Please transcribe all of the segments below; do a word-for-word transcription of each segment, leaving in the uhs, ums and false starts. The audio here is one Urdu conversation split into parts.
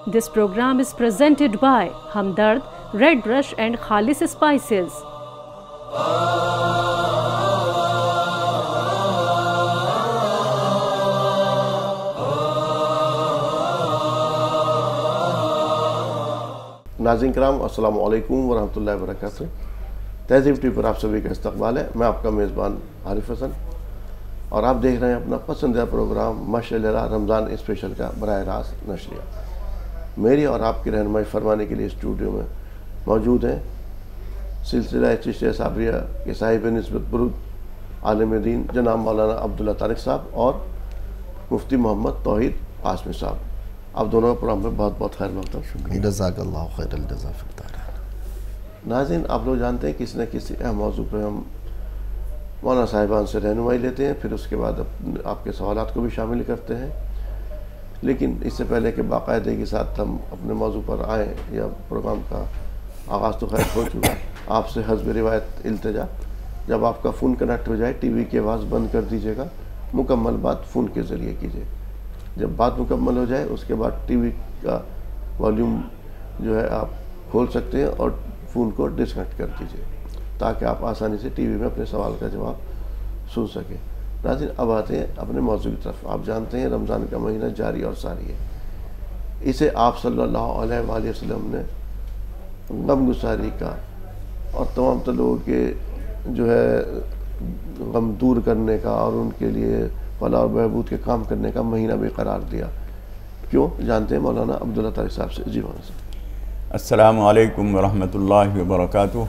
This program is presented by Hamdard, Red Brush and Khalis Spices. नाज़रीन कराम अस्सलाम वालेकुम वरहमतुल्लाहि वबरकातुहू। तहज़ीब टी पर आप सभी का इस्तकबाल है। मैं आपका मेज़बान आरिफ हसन और आप देख रहे हैं अपना पसंदीदा प्रोग्राम माशाअल्लाह रमज़ान स्पेशल का बराह रास्त नशरिया। मेरी और आपकी रहनुमाई फरमाने के लिए स्टूडियो में मौजूद हैं सिलसिला चिश्तिया साबरिया के साहिब निस्बत बुरुद आलिम दीन जनाब मौलाना अब्दुल्ला तारिक साहब और मुफ्ती मोहम्मद तौहीद आसमी साहब। आप दोनों का प्रोग्राम में बहुत बहुत खैर मक़दम शुक्रिया। जज़ाकल्लाहु खैरल जज़ा फ़िद्दार। नाज़रीन, आप लोग जानते हैं किसी न किसी अहम मौजू पर हम मौलाना साहिबान से रहनुमाई लेते हैं, फिर उसके बाद आपके सवालात को भी शामिल करते हैं। लेकिन इससे पहले कि बाकायदगी के साथ हम अपने मौजू पर आएँ या प्रोग्राम का आगाज़ तो खैर हो चुका है, आपसे हस्ब रिवायत इल्तिजा, जब आपका फ़ोन कनेक्ट हो जाए टी वी की आवाज़ बंद कर दीजिएगा, मुकम्मल बात फ़ोन के ज़रिए कीजिए। जब बात मुकम्मल हो जाए उसके बाद टीवी का वॉल्यूम जो है आप खोल सकते हैं और फ़ोन को डिस्कनेक्ट कर दीजिए ताकि आप आसानी से टीवी में अपने सवाल का जवाब सुन सकें। नाज़रीन, अब आते हैं अपने मौजू की तरफ। आप जानते हैं रमज़ान का महीना जारी और सारी है। इसे आप सल्लल्लाहु अलैहि वसल्लम ने गमगुसारी का और तमाम तो लोगों के जो है गम दूर करने का और उनके लिए फलाह और बहबूद के काम करने का महीना भी करार दिया। क्यों, जानते हैं मौलाना अब्दुल्ला तारिक साहब से। जी मौलाना साहब। अस्सलामु अलैकुम वरहमतुल्लाहि वबरकातुहू।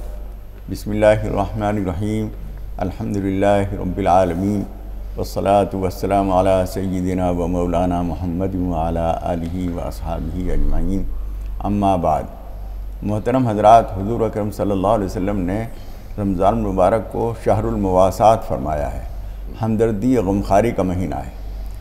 बिस्मिल्लाहिर्रहमानिर्रहीम। अल्हम्दुलिल्लाहि रब्बिल आलमीन वस्सलातु वस्सलामु अला सय्यिदिना व मौलाना मुहम्मद व अला आलिहि व अस्हाबिहि अजमाइन। अम्मा बाद। मोहतरम हज़रात, हुज़ूर अकरम सल्लल्लाहु अलैहि वसल्लम ने रमज़ान मुबारक को शहरुल मुवासात फरमाया है। हमदर्दी गमखारी का महीना है।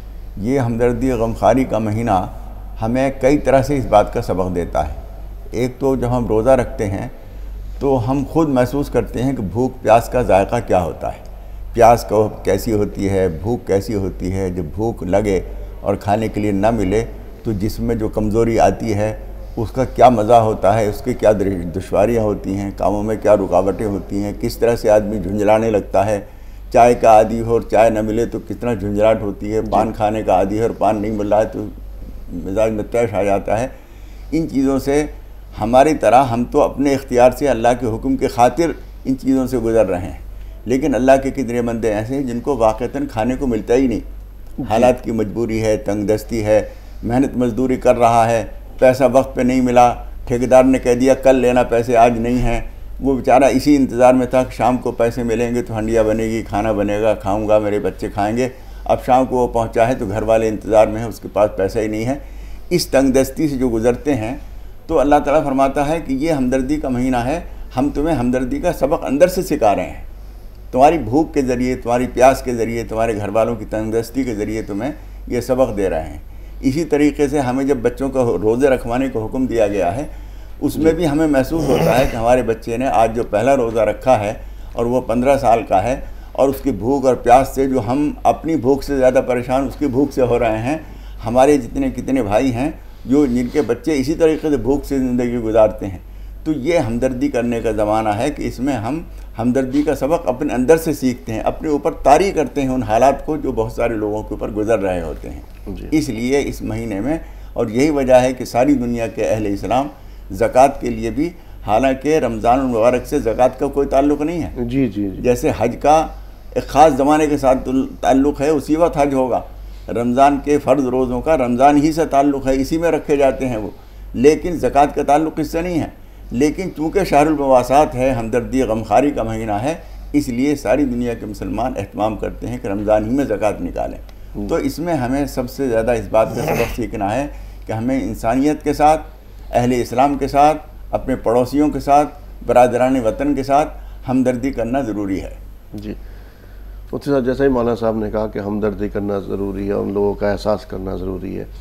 ये हमदर्दी गमखारी का महीना हमें कई तरह से इस बात का सबक देता है। एक तो जब हम रोज़ा रखते हैं तो हम खुद महसूस करते हैं कि भूख प्यास का जायका क्या होता है, प्यास को कैसी होती है, भूख कैसी होती है। जब भूख लगे और खाने के लिए ना मिले तो जिसमें जो कमज़ोरी आती है उसका क्या मज़ा होता है, उसकी क्या दुश्वारियाँ होती हैं, कामों में क्या रुकावटें होती हैं, किस तरह से आदमी झुंझलाने लगता है। चाय का आदी हो और चाय न मिले तो कितना झुंझलाहट होती है। पान खाने का आदी है और पान नहीं मिल रहा है तो मिजाज में तैश आ जाता है। इन चीज़ों से हमारी तरह हम तो अपने इख्तियार से अल्लाह के हुक्म के खातिर इन चीज़ों से गुज़र रहे हैं, लेकिन अल्लाह के कितने बंदे ऐसे हैं जिनको वाक़तन खाने को मिलता ही नहीं। हालात की मजबूरी है, तंग दस्ती है, मेहनत मजदूरी कर रहा है, पैसा वक्त पे नहीं मिला, ठेकेदार ने कह दिया कल लेना पैसे, आज नहीं हैं। वो बेचारा इसी इंतज़ार में था कि शाम को पैसे मिलेंगे तो हंडिया बनेगी, खाना बनेगा, खाऊंगा, मेरे बच्चे खाएंगे। अब शाम को वो पहुंचा है तो घर वाले इंतज़ार में हैं, उसके पास पैसा ही नहीं है। इस तंगदस्ती से जो गुज़रते हैं तो अल्लाह ताला फरमाता है कि ये हमदर्दी का महीना है, हम तुम्हें हमदर्दी का सबक अंदर से सिखा रहे हैं। तुम्हारी भूख के ज़रिए, तुम्हारी प्यास के ज़रिए, तुम्हारे घर वालों की तंगदस्ती के ज़रिए तुम्हें ये सबक दे रहे हैं। इसी तरीके से हमें जब बच्चों को रोज़े रखवाने का हुक्म दिया गया है उसमें भी हमें महसूस होता है कि हमारे बच्चे ने आज जो पहला रोज़ा रखा है और वो पंद्रह साल का है और उसकी भूख और प्यास से जो हम अपनी भूख से ज़्यादा परेशान उसकी भूख से हो रहे हैं। हमारे जितने कितने भाई हैं जो जिनके बच्चे इसी तरीके से भूख से ज़िंदगी गुजारते हैं। तो ये हमदर्दी करने का ज़माना है कि इसमें हम हमदर्दी का सबक अपने अंदर से सीखते हैं, अपने ऊपर तारी करते हैं उन हालात को जो बहुत सारे लोगों के ऊपर गुजर रहे होते हैं। इसलिए इस महीने में, और यही वजह है कि सारी दुनिया के अहले इस्लाम ज़कात के लिए भी, हालांकि रमज़ान मुबारक से ज़कात का कोई ताल्लुक़ नहीं है। जी जी जी। जैसे हज का एक ख़ास ज़माने के साथ ताल्लुक़ है, उसी वक्त हज होगा। रमज़ान के फ़र्ज़ रोज़ों का रमज़ान ही से ताल्लुक़ है, इसी में रखे जाते हैं वो, लेकिन ज़कात का ताल्लुक़ इससे नहीं है। लेकिन चूँकि शहरुल मुवासात है, हमदर्दी गमखारी का महीना है, इसलिए सारी दुनिया के मुसलमान एहतमाम करते हैं कि रमज़ान ही में ज़कात निकालें। तो इसमें हमें सबसे ज़्यादा इस बात का सबक सीखना है कि हमें इंसानियत के साथ, अहले इस्लाम के साथ, अपने पड़ोसियों के साथ, बरादरान वतन के साथ हमदर्दी करना ज़रूरी है। जी मुफ्ती साहब, जैसा ही मौलाना साहब ने कहा कि हमदर्दी करना ज़रूरी है, उन लोगों का एहसास करना ज़रूरी है।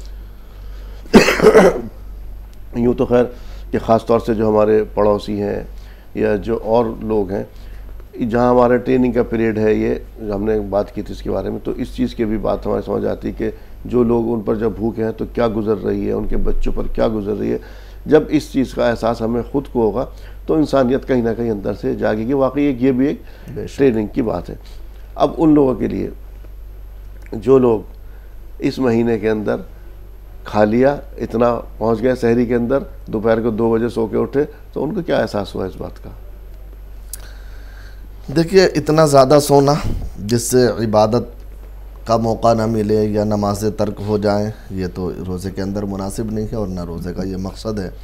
यूँ तो खैर कि ख़ास तौर से जो हमारे पड़ोसी हैं या जो और लोग हैं, जहाँ हमारा ट्रेनिंग का पीरियड है, ये हमने बात की थी इसके बारे में, तो इस चीज़ की भी बात हमारे समझ आती कि جو لوگ ان پر جب بھوکے ہیں تو کیا گزر رہی ہے، ان کے بچوں پر کیا گزر رہی ہے. جب اس چیز کا احساس ہمیں خود کو ہوگا تو انسانیت کہیں نہ کہیں اندر سے جاگے گی. واقعی ایک یہ بھی ایک ٹریننگ کی بات ہے. اب ان لوگوں کے لیے جو لوگ اس مہینے کے اندر کھا لیا، اتنا پہنچ گئے سحری کے اندر، دوپہر کو دو بجے سو کے اٹھے، تو ان کو کیا احساس ہوا اس بات کا؟ دیکھیے، اتنا زیادہ سونا جس سے عبادت کا موقع نہ ملے یا نمازیں ترک ہو جائیں، یہ تو روزے کے اندر مناسب نہیں ہے اور نہ روزے کا یہ مقصد ہے.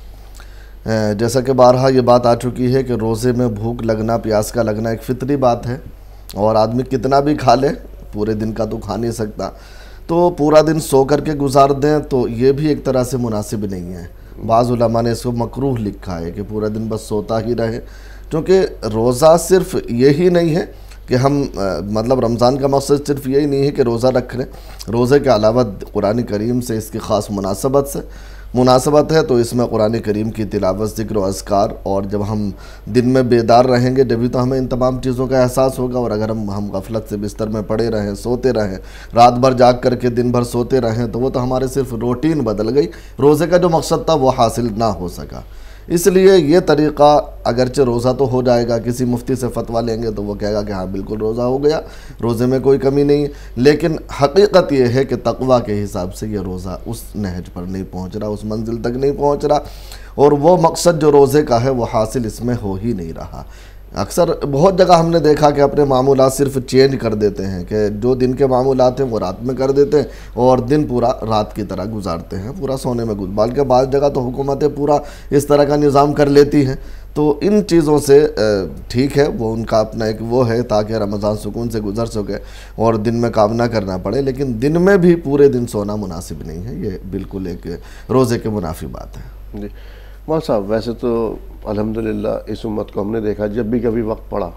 جیسا کہ بارہا یہ بات آ چکی ہے کہ روزے میں بھوک لگنا، پیاس کا لگنا ایک فطری بات ہے، اور آدمی کتنا بھی کھا لے پورے دن کا تو کھا نہیں سکتا، تو پورا دن سو کر کے گزار دیں تو یہ بھی ایک طرح سے مناسب نہیں ہے. بعض علماء نے اس کو مکروہ لکھا ہے کہ پورا دن بس سوتا ہی رہے، کیونکہ روزہ صرف یہی نہیں ہے کہ ہم مطلب رمضان کا مقصد صرف یہی نہیں ہے کہ روزہ رکھ لیں. روزے کے علاوہ قرآن کریم سے اس کی خاص مناسبت سے مناسبت ہے، تو اس میں قرآن کریم کی تلاوت، ذکر و اذکار، اور جب ہم دن میں بیدار رہیں گے جبھی تو ہمیں ان تمام چیزوں کا احساس ہوگا. اور اگر ہم ہم غفلت سے بستر میں پڑے رہیں، سوتے رہیں، رات بھر جاگ کر کے دن بھر سوتے رہیں، تو وہ تو ہمارے صرف روٹین بدل گئی، روزے کا جو مقصد تھا وہ حاصل نہ ہو سکا. اس لیے یہ طریقہ اگرچہ روزہ تو ہو جائے گا، کسی مفتی سے فتویٰ لیں گے تو وہ کہے گا کہ ہاں بالکل روزہ ہو گیا، روزے میں کوئی کمی نہیں، لیکن حقیقت یہ ہے کہ تقویٰ کے حساب سے یہ روزہ اس نہج پر نہیں پہنچ رہا، اس منزل تک نہیں پہنچ رہا، اور وہ مقصد جو روزے کا ہے وہ حاصل اس میں ہو ہی نہیں رہا. اکثر بہت جگہ ہم نے دیکھا کہ اپنے معمولات صرف چینج کر دیتے ہیں، کہ جو دن کے معمولات ہیں وہ رات میں کر دیتے ہیں اور دن پورا رات کی طرح گزارتے ہیں، پورا سونے میں گزار. بلکہ بعض جگہ تو حکومتیں پورا اس طرح کا نظام کر لیتی ہیں. تو ان چیزوں سے ٹھیک ہے، وہ ان کا اپنا ایک وہ ہے تاکہ رمضان سکون سے گزر سکے اور دن میں کام نہ کرنا پڑے، لیکن دن میں بھی پورے دن سونا مناسب نہیں ہے، یہ بالکل ایک روزے کے منافی بات ہے. جی مولانا صاحب، ویسے تو الحمدللہ اس امت کو ہم نے دیکھا جب بھی کبھی وقت پڑا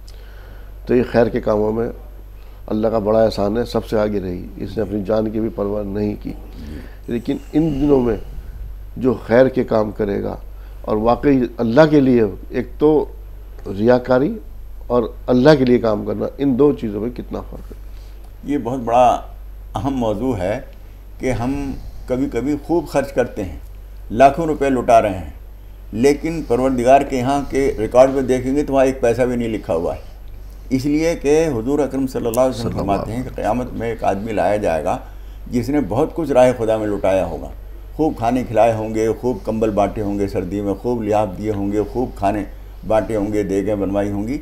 تو یہ خیر کے کاموں میں اللہ کا بڑا احسان ہے، سب سے آگے رہی. اس نے اپنی جان کی بھی پرواہ نہیں کی. لیکن ان دنوں میں جو خیر کے کام کرے گا اور واقعی اللہ کے لیے، ایک تو ریاکاری اور اللہ کے لیے کام کرنا، ان دو چیزوں میں کتنا فرق ہے؟ یہ بہت بڑا اہم موضوع ہے کہ ہم کبھی کبھی خوب خرچ کرتے ہیں، لاکھوں روپے لٹا رہے ہیں، لیکن پروردگار کے یہاں کے ریکارڈ میں دیکھیں گے تو وہاں ایک پیسہ بھی نہیں لکھا ہوا ہے. اس لیے کہ حضور اکرم صلی اللہ علیہ وسلم فرماتے ہیں کہ قیامت میں ایک آدمی لایا جائے گا جس نے بہت کچھ راہ خدا میں لٹایا ہوگا، خوب کھانے کھلائے ہوں گے، خوب کمبل بانٹے ہوں گے سردی میں، خوب لحاف دیے ہوں گے، خوب کھانے بانٹے ہوں گے، دیگیں بنوائی ہوں گی.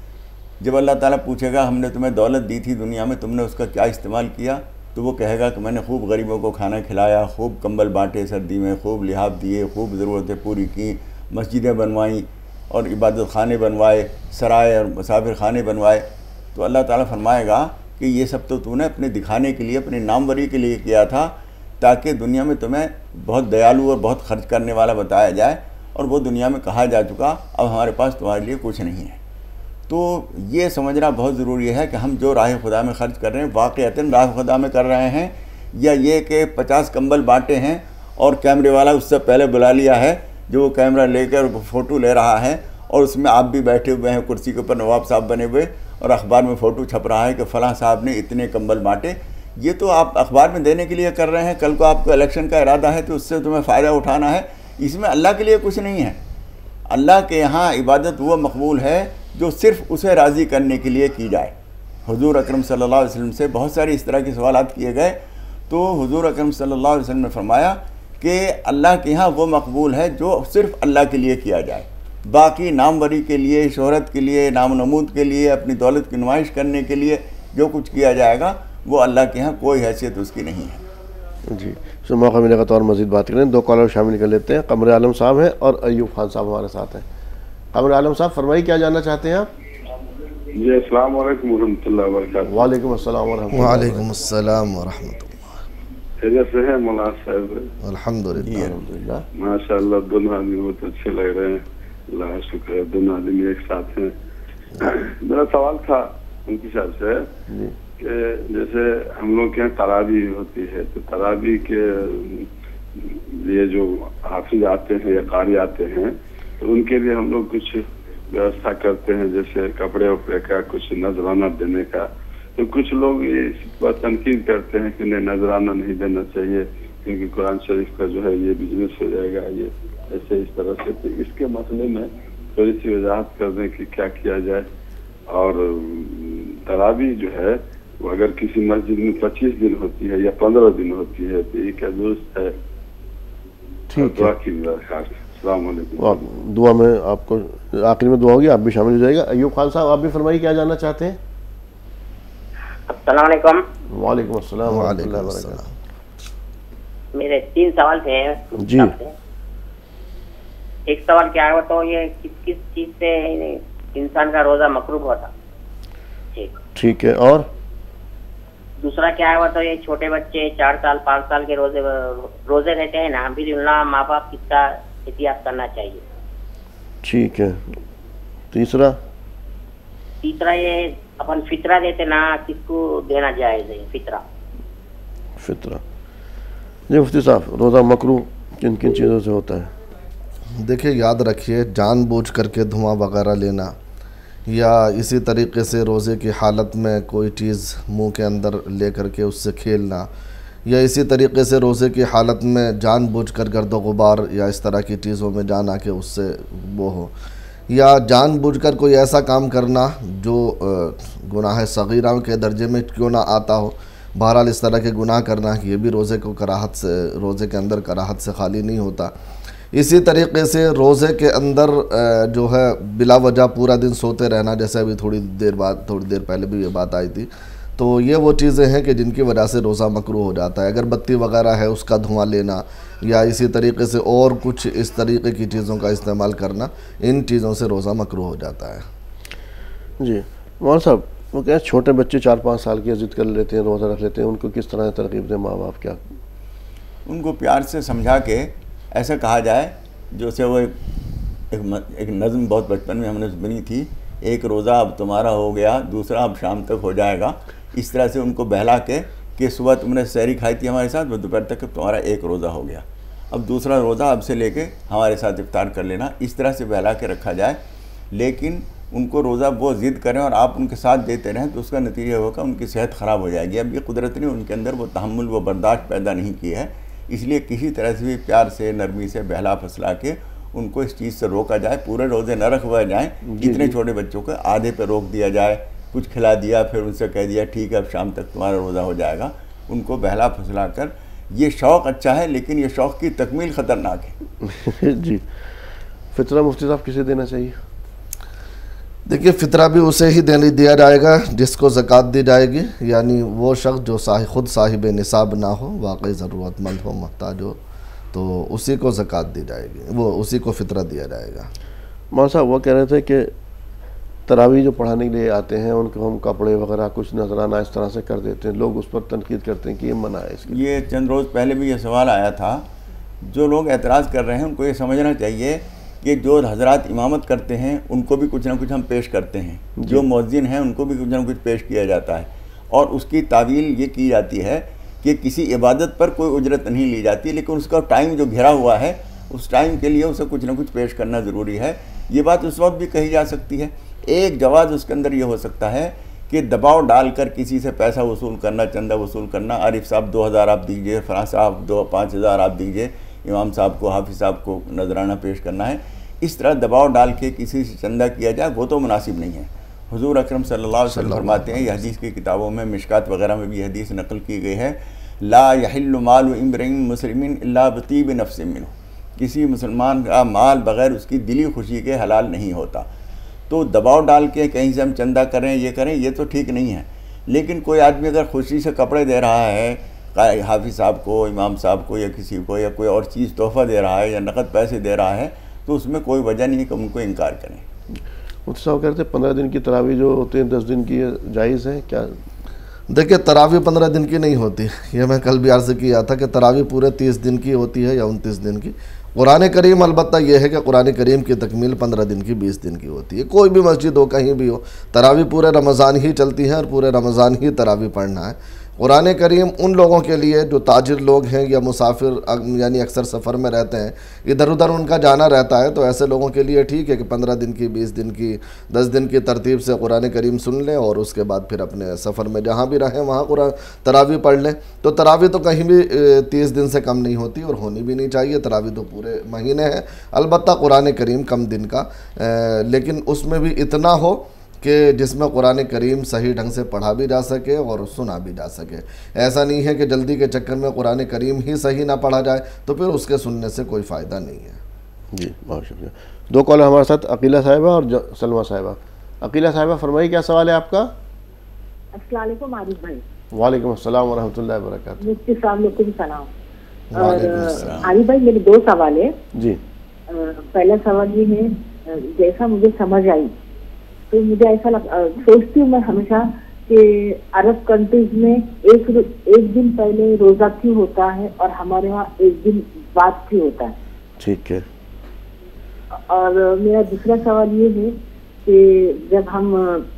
جب اللہ تعالیٰ پوچھے گا ہم نے تمہیں دولت دی تھی دنیا میں، تم نے اس کا کیا استعمال کیا؟ تو وہ کہے گا کہ میں نے خوب غریبوں کو کھانا کھلایا، خوب کمبل بانٹے سردی میں، خوب لحاف دیے، خوب ضرورتیں پوری کیں، مسجدیں بنوائیں اور عبادت خانے بنوائے، سرائے اور مسافر خانے بنوائے. تو اللہ تعالیٰ فرمائے گا کہ یہ سب تو تو نے اپنے دکھانے کے لیے، اپنے ناموری کے لیے کیا تھا، تاکہ دنیا میں تمہیں بہت دیالو اور بہت خرچ کرنے والا بتایا جائے، اور وہ دنیا میں کہا جا چکا، اب ہمارے پاس تمہارے لیے کچھ نہیں ہے. تو یہ سمجھنا بہت ضروری ہے کہ ہم جو راہ خدا میں خرچ کر رہے ہیں واقعتاً راہ خدا میں کر رہے ہیں، یا یہ کہ پچاس کمبل بانٹے ہیں اور کیمرے والا اس سے پہلے بلا لیا ہے جو وہ کیمرہ لے کر فوٹو لے رہا ہے، اور اس میں آپ بھی بیٹھے ہوئے ہیں کرسی کے اوپر نواب صاحب بنے ہوئے، اور اخبار میں فوٹو چھپ رہا ہے کہ فلاں صاحب نے اتنے کمبل بانٹے. یہ تو آپ اخبار میں دینے کے لیے کر رہے ہیں، کل کو آپ کو الیکشن کا ارادہ ہے تو اس سے تمہیں فائدہ اٹھانا ہے. اس میں اللہ کے لیے کچھ نہیں ہے. اللہ کے یہاں عبادت وہ مقبول ہے جو صرف اسے راضی کرنے کے لیے کی جائے. حضور اکرم صلی اللہ علیہ وسلم سے بہت ساری اس طرح کے سوالات کیے گئے، تو حضور اکرم صلی اللہ علیہ وسلم نے فرمایا کہ اللہ کے یہاں وہ مقبول ہے جو صرف اللہ کے لیے کیا جائے. باقی ناموری کے لیے، شہرت کے لیے، نام و نمود کے لیے، اپنی دولت کی نمائش کرنے کے لیے جو کچھ کیا جائے گا وہ اللہ کے ہاں کوئی حیثیت اس کی نہیں ہے. جی سو موقع ملے گا تو اور مزید بات کریں. دو کالر شامل کر لیتے ہیں. قمر عالم صاحب ہیں اور ایوب خان صاحب ہمارے ساتھ ہیں. قمر عالم صاحب فرمائیے کیا جاننا چاہتے ہیں آپ؟ جی السلام علیکم ورحمۃ اللہ وبرکاتہ. وعلیکم السلام ورحمۃ اللہ. وعلیکم السلام ورحمۃ اللہ. خیریت سے ہیں مولانا صاحب؟ الحمدللہ الحمدللہ ماشاء اللہ. دونوں آدمی بہت اچھے لگ رہے ہیں، اللہ کا شکر ہے. دونوں آدمی ایک ساتھ ہیں. میرا سوال تھا ان کی طرف سے کہ جیسے ہم لوگ کے یہاں تراویح ہوتی ہے، تو تراویح کے لیے جو حافظ آتے ہیں یا قاری آتے ہیں تو ان کے لیے ہم لوگ کچھ ویوستھا کرتے ہیں، جیسے کپڑے وپڑے کا، کچھ نذرانہ دینے کا. تو کچھ لوگ یہ اس پر تنقید کرتے ہیں کہ نہیں نذرانہ نہیں دینا چاہیے کیونکہ قرآن شریف کا جو ہے یہ بزنس ہو جائے گا، یہ ایسے اس طرح سے. تو اس کے مسئلے میں تھوڑی سی وضاحت کر دیں کہ کیا کیا جائے. اور تراویح جو ہے وہ اگر کسی مسجد میں پچیس دن ہوتی ہے یا پندرہ دن ہوتی ہے تو یہ کیا درست ہے؟ ٹھیک ہے. دعا کی درخواست. السلام علیکم. دعا میں آپ کو آخری میں دعا ہوگی، آپ بھی شامل ہو جائے گا. ایوب خان صاحب آپ بھی فرمائیے کیا جاننا چاہتے ہیں؟ السلام علیکم. وعلیکم السلام ورحمۃ اللہ وبرکاتہ. میرے تین سوال تھے جی. ایک سوال کیا ہے تو یہ کس کس چیز سے انسان کا روزہ مکروہ ہوتا؟ ٹھیک ہے. اور دوسرا کیا ہے تو یہ چھوٹے بچے چار سال پانچ سال کے روزے روزے رہتے ہیں نا، بھی اللہ ماں باپ کس کا احتیاط کرنا چاہیے؟ ٹھیک ہے. تیسرا تیسرا یہ اپن فطرہ دیتے نا، کس کو دینا جائز ہے فطرہ؟ فطرہ. جی مفتی صاحب، روزہ مکروہ کن کن چیزوں سے ہوتا ہے؟ دیکھیے یاد رکھیے، جان بوجھ کر کے دھواں وغیرہ لینا، یا اسی طریقے سے روزے کی حالت میں کوئی چیز منہ کے اندر لے کر کے اس سے کھیلنا، یا اسی طریقے سے روزے کی حالت میں جان بوجھ کر گرد و غبار یا اس طرح کی چیزوں میں جان آ کے اس سے وہ ہو، یا جان بوجھ کر کوئی ایسا کام کرنا جو گناہ صغیرہ کے درجے میں کیوں نہ آتا ہو. بہرحال اس طرح کے گناہ کرنا یہ بھی روزے کو کراہت سے روزے کے اندر کراہت سے خالی نہیں ہوتا. اسی طریقے سے روزے کے اندر جو ہے بلا وجہ پورا دن سوتے رہنا، جیسے ابھی تھوڑی دیر بعد تھوڑی دیر پہلے بھی یہ بات آئی تھی، تو یہ وہ چیزیں ہیں کہ جن کی وجہ سے روزہ مکروہ ہو جاتا ہے. اگر بتی وغیرہ ہے اس کا دھواں لینا، یا اسی طریقے سے اور کچھ اس طریقے کی چیزوں کا استعمال کرنا، ان چیزوں سے روزہ مکروہ ہو جاتا ہے. جی مولانا صاحب، وہ کیا چھوٹے بچے چار پانچ سال کی ضد کر لیتے ہیں، روزہ رکھ لیتے ہیں، ان کو کس طرح ترغیب دیں ماں باپ؟ کیا ان کو پیار سے سمجھا کے ایسا کہا جائے، جو سے وہ ایک نظم بہت بچپن میں ہم نے بنی تھی، ایک روزہ اب تمہارا ہو گیا، دوسرا اب شام تک ہو جائے گا. اس طرح سے ان کو بہلا کے کہ صبح تم نے سحری کھائی تھی ہمارے ساتھ، وہ دوپہر تک تمہارا ایک روزہ ہو گیا، اب دوسرا روزہ اب سے لے کے ہمارے ساتھ افطار کر لینا. اس طرح سے بہلا کے رکھا جائے. لیکن ان کو روزہ وہ ضد کریں اور آپ ان کے ساتھ دیتے رہیں تو اس کا نتیجہ ہوگا ان کی صحت خراب ہو جائے گی. اب یہ قدرت نے ان کے اندر وہ تحمل وہ برداشت پیدا نہیں کی ہے، اس لیے کسی طرح سے بھی پیار سے نرمی سے بہلا پھسلا کے ان کو اس چیز سے روکا جائے. پورے روزے نہ رکھوائے جائیں. اتنے چھوٹے بچوں کو آدھے پہ روک دیا جائے، کچھ کھلا دیا، پھر ان سے کہہ دیا ٹھیک ہے اب شام تک تمہارا روزہ ہو جائے گا. ان کو بہلا پھسلا کر، یہ شوق اچھا ہے لیکن یہ شوق کی تکمیل خطرناک ہے. جی. فطرہ مفتی صاحب کسے دینا چاہیے؟ دیکھیے فطرہ بھی اسے ہی دینی دیا جائے گا جس کو زکوٰۃ دی جائے گی، یعنی وہ شخص جو صاحب خود صاحب نصاب نہ ہو، واقعی ضرورت مند ہو، محتاج ہو، تو اسی کو زکوٰۃ دی جائے گی، وہ اسی کو فطرہ دیا جائے گا. مولانا صاحب وہ کہہ رہے تھے کہ تراویح جو پڑھانے کے لیے آتے ہیں ان کو ہم کپڑے وغیرہ کچھ نذرانہ اس طرح سے کر دیتے ہیں، لوگ اس پر تنقید کرتے ہیں کہ یہ منع ہے. اس کے یہ چند روز پہلے بھی یہ سوال آیا تھا. جو لوگ اعتراض کر رہے ہیں ان کو یہ سمجھنا چاہیے کہ جو حضرات امامت کرتے ہیں ان کو بھی کچھ نہ کچھ ہم پیش کرتے ہیں، جو مؤذن ہیں ان کو بھی کچھ نہ کچھ پیش کیا جاتا ہے. اور اس کی تعویل یہ کی جاتی ہے کہ کسی عبادت پر کوئی اجرت نہیں لی جاتی، لیکن اس کا ٹائم جو گھرا ہوا ہے اس ٹائم کے لیے اسے کچھ نہ کچھ پیش کرنا ضروری ہے. یہ بات اس وقت بھی کہی جا سکتی ہے. ایک جواز اس کے اندر یہ ہو سکتا ہے کہ دباؤ ڈال کر کسی سے پیسہ وصول کرنا، چندہ وصول کرنا، عارف صاحب دو ہزار آپ دیجئے، فلاں صاحب دو پانچ ہزار آپ دیجئے، امام صاحب کو حافظ صاحب کو نذرانہ پیش کرنا ہے. اس طرح دباؤ ڈال کے کسی سے چندہ کیا جائے وہ تو مناسب نہیں ہے. حضور اکرم صلی اللہ علیہ وسلم فرماتے ہیں، یہ حدیث کی کتابوں میں مشکات وغیرہ میں بھی یہ حدیث نقل کی گئی ہے، لا یحل مال امرئ مسلم الا بطیب نفس منہ، کسی مسلمان کا مال بغیر اس کی دلی خوشی کے حلال نہیں ہوتا. تو دباؤ ڈال کے کہیں سے ہم چندہ کریں یہ کریں یہ تو ٹھیک نہیں ہے. لیکن کوئی آدمی اگر خوشی سے کپڑے دے رہا ہے حافظ صاحب کو، امام صاحب کو، یا کسی کو، یا کوئی اور چیز تحفہ دے رہا ہے یا نقد پیسے دے رہا ہے تو اس میں کوئی وجہ نہیں کہ ان کو انکار کریں. مفتی صاحب کہتے ہیں پندرہ دن کی تراویح جو ہوتے ہیں دس دن کی جائز ہے کیا؟ دیکھیں تراویح پندرہ دن کی نہیں ہوتی، یہ میں کل بھی عرض کیا تھا کہ تراویح پورے تیس دن کی ہوتی ہے یا انتیس دن کی. قرآن کریم البتہ یہ ہے کہ قرآن کریم کی تکمیل پندرہ دن کی بیس دن کی ہوتی ہے. کوئی بھی مسجد ہو کہیں بھی ہو، تراویح پورے رمضان ہی چلتی ہے اور پورے رمضان ہی تراویح پڑھنا ہے. قرآن کریم ان لوگوں کے لیے جو تاجر لوگ ہیں یا مسافر یعنی اکثر سفر میں رہتے ہیں، ادھر ادھر ان کا جانا رہتا ہے، تو ایسے لوگوں کے لیے ٹھیک ہے کہ پندرہ دن کی، بیس دن کی، دس دن کی ترتیب سے قرآن کریم سن لیں اور اس کے بعد پھر اپنے سفر میں جہاں بھی رہیں وہاں قرآن تراویح پڑھ لیں۔ تو تراویح تو کہیں بھی تیس دن سے کم نہیں ہوتی اور ہونی بھی نہیں چاہیے، تراویح تو پورے مہینے ہیں، البتہ قرآن کریم کم دن کا، لیکن اس میں بھی اتنا ہو کہ جس میں قرآن کریم صحیح ڈھنگ سے پڑھا بھی جا سکے اور سنا بھی جا سکے۔ ایسا نہیں ہے کہ جلدی کے چکر میں قرآن کریم ہی صحیح نہ پڑھا جائے تو پھر اس کے سننے سے کوئی فائدہ نہیں ہے۔ جی بہت شکریہ۔ دو کال ہمارے ساتھ، عقیلہ صاحبہ اور سلمہ صاحبہ۔ عقیلہ صاحبہ فرمائیے کیا سوال ہے آپ کا؟ السلام علیکم عارف بھائی۔ وعلیکم السلام ورحمۃ اللہ وبرکاتہ۔ مفتی صاحب علیکم السلام۔ اور عارف بھائی میرے دو سوال ہیں۔ جی پہلا سوال یہ ہے، جیسا مجھے سمجھ آئی تو مجھے ایسا لگ سوچتی ہوں میں ہمیشہ کہ عرب کنٹریز میں ایک ایک دن پہلے روزہ کیوں ہوتا ہے اور ہمارے وہاں ایک دن بعد کیوں ہوتا ہے؟ ٹھیک ہے۔ اور میرا دوسرا سوال یہ ہے کہ جب ہم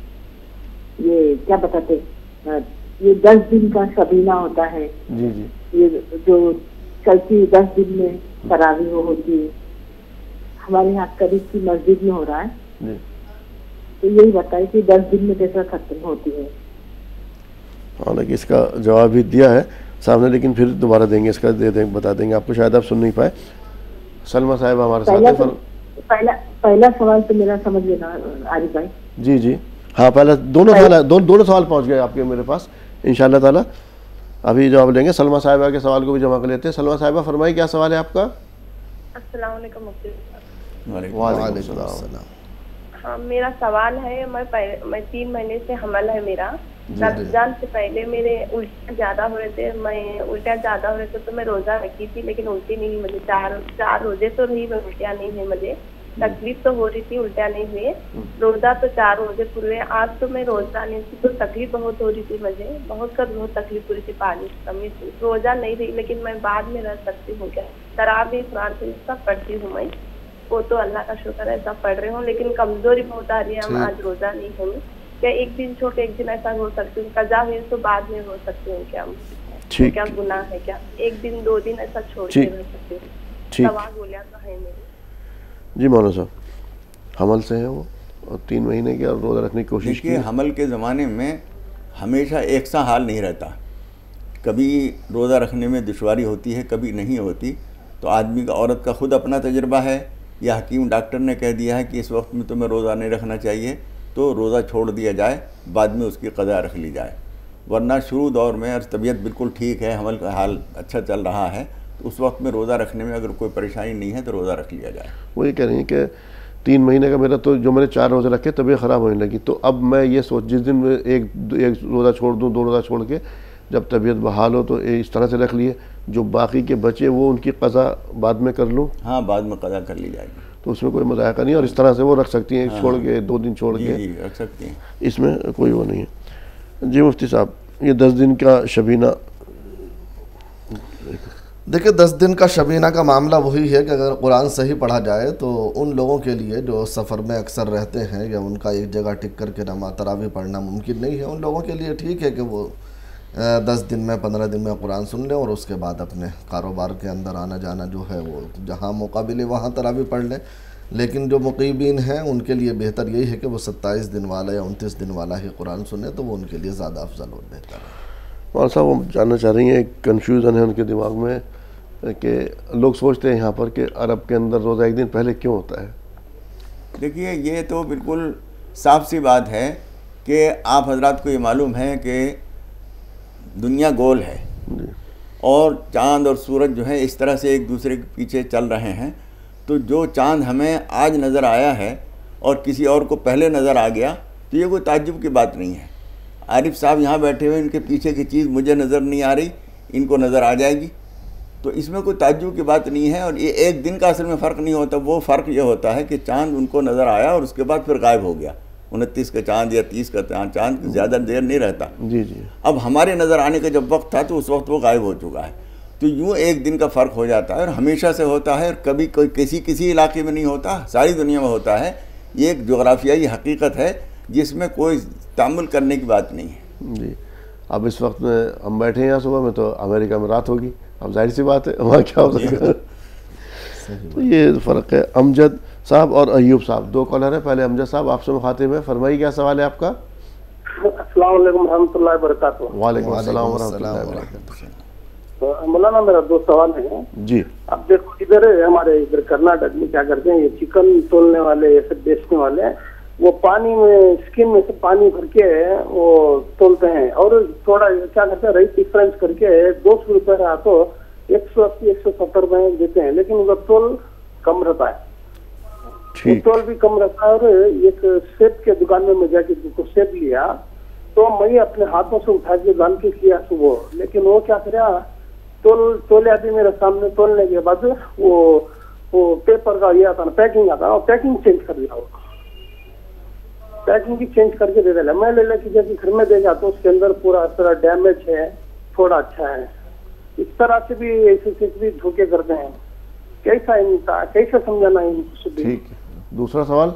یہ کیا بتاتے یہ دس دن کا شبینہ ہوتا ہے، جی جی یہ جو چلتی دس دن میں تراویح ہوتی ہے، ہمارے یہاں قریب کی مسجد میں ہو رہا ہے، جی تو یہی بتائیں کہ دس دن میں کیسا ختم ہوتی ہے؟ حالانکہ اس کا جواب بھی دیا ہے صاحب نے، لیکن پھر دوبارہ دیں گے، اس کا دے دیں بتا دیں گے آپ کو، شاید آپ سن نہیں پائے۔ سلمہ صاحبہ ہمارے پہلا ساتھ ہیں۔ تو پہلا پہلا سوال تو میرا سمجھ لینا عارف بھائی۔ جی جی ہاں، پہلا دونوں سوال دونوں سوال پہنچ گئے آپ کے میرے پاس انشاءاللہ تعالیٰ، ابھی جواب لیں گے۔ سلمہ صاحبہ کے سوال کو بھی جمع کر لیتے ہیں۔ سلمہ صاحبہ فرمائیے کیا سوال ہے آپ کا؟ السلام علیکم مفتی صاحب۔ وعلیکم السلام۔ ہاں میرا سوال ہے، میں میں تین مہینے سے حمل ہے میرا، رمضان سے پہلے میرے الٹیاں زیادہ ہو رہے تھے، میں الٹیاں زیادہ ہو رہے تھے تو میں روزہ رکھی تھی، لیکن الٹی نہیں، مجھے چار چار روزے تو نہیں ہوئے، الٹیاں نہیں ہوئی، مجھے تکلیف تو ہو رہی تھی، الٹیاں نہیں ہوئے، روزہ تو چار روزے پورے۔ آج تو میں روزہ نہیں تھی تو تکلیف بہت ہو رہی تھی، مجھے بہت کر بہت تکلیف ہو رہی تھی، پانی کی کمی تھی، روزہ نہیں رہی، لیکن میں بعد میں رہ سکتی ہوں کیا؟ تراویح قرآن شریف سب پڑھتی ہوں میں، وہ تو اللہ کا شکر ہے سب پڑھ رہے ہوں، لیکن کمزوری بہت آ رہی ہے، ہم آج روزہ نہیں ہوں، کیا ایک دن چھوڑ کے ایک دن ایسا ہو سکتی ہوں؟ قضا ہوئی تو بعد میں ہو سکتی ہوں کیا؟ کیا گناہ ہے کیا ایک دن دو دن ایسا چھوڑ کے رہ سکتی ہوں؟ سوال بولیا تو ہے میرے۔ جی مولانا صاحب، حمل سے ہیں وہ اور تین مہینے کی اور روزہ رکھنے کی کوشش کی۔ حمل کے زمانے میں ہمیشہ ایک سا حال نہیں رہتا، کبھی روزہ رکھنے میں دشواری ہوتی ہے، کبھی نہیں ہوتی، تو آدمی کا، عورت کا خود اپنا تجربہ ہے یا حکیم ڈاکٹر نے کہہ دیا ہے کہ اس وقت میں تمہیں روزہ نہیں رکھنا چاہیے تو روزہ چھوڑ دیا جائے، بعد میں اس کی قضا رکھ لی جائے، ورنہ شروع دور میں اور طبیعت بالکل ٹھیک ہے، حمل کا حال اچھا چل رہا ہے، تو اس وقت میں روزہ رکھنے میں اگر کوئی پریشانی نہیں ہے تو روزہ رکھ لیا جائے۔ وہ یہ کہہ رہی ہیں کہ تین مہینے کا میرا تو جو میں نے چار روزے رکھے طبیعت خراب ہونے لگی، تو اب میں یہ سوچ جس دن میں ایک ایک روزہ چھوڑ دوں، دو روزہ چھوڑ کے جب طبیعت بحال ہو تو اس طرح سے رکھ لیے، جو باقی کے بچے وہ ان کی قضا بعد میں کر لوں۔ ہاں بعد میں قضا کر لی جائے گی، تو اس میں کوئی مذائقہ نہیں، اور اس طرح سے وہ رکھ سکتی ہیں، چھوڑ کے دو دن چھوڑ کے جی رکھ سکتی ہیں، اس میں کوئی وہ نہیں ہے۔ جی مفتی صاحب، یہ دس دن کا شبینہ، دیکھیں دس دن کا شبینہ کا معاملہ وہی ہے کہ اگر قرآن صحیح پڑھا جائے تو ان لوگوں کے لیے جو سفر میں اکثر رہتے ہیں یا ان کا ایک جگہ ٹک کر کے نماز تراویح پڑھنا ممکن نہیں ہے، ان لوگوں کے لیے ٹھیک ہے کہ وہ دس دن میں پندرہ دن میں قرآن سن لیں اور اس کے بعد اپنے کاروبار کے اندر آنا جانا جو ہے وہ جہاں موقع ملے وہاں تراویح پڑھ لیں، لیکن جو مقیمین ہیں ان کے لیے بہتر یہی ہے کہ وہ ستائیس دن والا یا انتیس دن والا ہی قرآن سنیں، تو وہ ان کے لیے زیادہ افضل اور بہتر ہے۔ مولانا صاحب وہ جاننا چاہ رہی ہیں، ایک کنفیوژن ہے ان کے دماغ میں کہ لوگ سوچتے ہیں یہاں پر کہ عرب کے اندر روزہ ایک دن پہلے کیوں ہوتا ہے؟ دیکھیے یہ تو بالکل صاف سی بات ہے کہ آپ حضرات کو یہ معلوم ہے کہ دنیا گول ہے اور چاند اور سورج جو ہے اس طرح سے ایک دوسرے کے پیچھے چل رہے ہیں، تو جو چاند ہمیں آج نظر آیا ہے اور کسی اور کو پہلے نظر آ گیا تو یہ کوئی تعجب کی بات نہیں ہے۔ عارف صاحب یہاں بیٹھے ہوئے، ان کے پیچھے کی چیز مجھے نظر نہیں آ رہی، ان کو نظر آ جائے گی، تو اس میں کوئی تعجب کی بات نہیں ہے، اور یہ ایک دن کا اصل میں فرق نہیں ہوتا، وہ فرق یہ ہوتا ہے کہ چاند ان کو نظر آیا اور اس کے بعد پھر غائب ہو گیا، انتیس کا چاند یا تیس کا چاند چاند زیادہ دیر نہیں رہتا۔ جی جی اب ہمارے نظر آنے کا جب وقت تھا تو اس وقت وہ غائب ہو چکا ہے، تو یوں ایک دن کا فرق ہو جاتا ہے، اور ہمیشہ سے ہوتا ہے، اور کبھی کوئی کسی کسی علاقے میں نہیں ہوتا، ساری دنیا میں ہوتا ہے۔ یہ ایک جغرافیائی حقیقت ہے جس میں کوئی تعامل کرنے کی بات نہیں ہے۔ جی اب اس وقت میں ہم بیٹھے ہیں یہاں صبح میں تو امریکہ میں رات ہوگی، اب ظاہر سی بات ہے وہاں کیا ہو سکتا ہے. تو یہ فرق ہے. امجد صاحب اور ایوب صاحب دو کالر ہیں. پہلے امجد صاحب آپ سے مخاطب ہیں، فرمائیے کیا سوال ہے آپ کا؟ السلام علیکم ورحمۃ اللہ وبرکاتہ. وعلیکم السلام ورحمۃ اللہ وبرکاتہ. مولانا میرا دو سوال ہے جی. اب دیکھو ادھر ہمارے ادھر کرناٹک میں کیا کرتے ہیں، یہ چکن تولنے والے یا پھر بیچنے والے وہ پانی میں اسکیم میں سے پانی بھر کے وہ تولتے ہیں اور تھوڑا کیا کرتے ہیں ریٹ ڈفرینس کر کے دو سو روپے رہا تو ایک سو اسی ایک سو ستر روپے دیتے ہیں، لیکن ادھر تول کم رہتا ہے، تول بھی کم رہتا ہے. اور ایک سیب کے دکان میں میں جا کے سیب لیا تو میں اپنے ہاتھوں سے اٹھا کے ڈال کے کیا صبح، لیکن وہ کیا کرا تول تولیا بھی میرے سامنے، تولنے کے بعد وہ وہ پیپر کا یہ آتا نا پیکنگ آتا نا، پیکنگ چینج کر دیا، وہ پیکنگ بھی چینج کر کے دے دیا. میں لے لے کے جب گھر میں دے گا تو اس کے اندر پورا اس طرح ڈیمیج ہے، تھوڑا اچھا ہے. اس طرح سے بھی ایسے سے بھی دھوکے کرتے ہیں. کیسا ان کا کیسے سمجھانا ہے ان کو؟ ٹھیک ہے. دوسرا سوال؟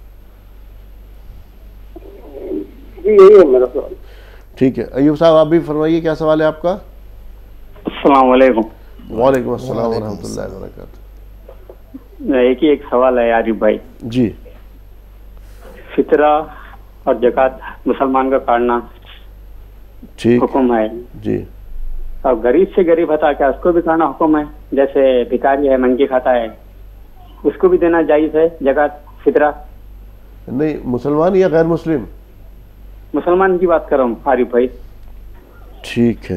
جی یہی ہے میرا سوال. ٹھیک ہے. ایوب صاحب آپ بھی فرمائیے کیا سوال ہے آپ کا؟ السلام علیکم. وعلیکم السلام ورحمۃ اللہ وبرکاتہ. ایک ہی ایک سوال ہے عارف بھائی. جی. فطرہ اور زکوٰۃ مسلمان کا کاٹنا ٹھیک حکم ہے جی. اور غریب سے غریب ہوتا کیا اس کو بھی کھانا حکم ہے؟ جیسے بھکاری ہے منگی کھاتا ہے اس کو بھی دینا جائز ہے زکوٰۃ فطرہ؟ نہیں مسلمان یا غیر مسلم؟ مسلمان کی بات کر رہا ہوں عارف بھائی. ٹھیک ہے.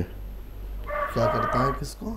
کیا کرتا ہے کس کو؟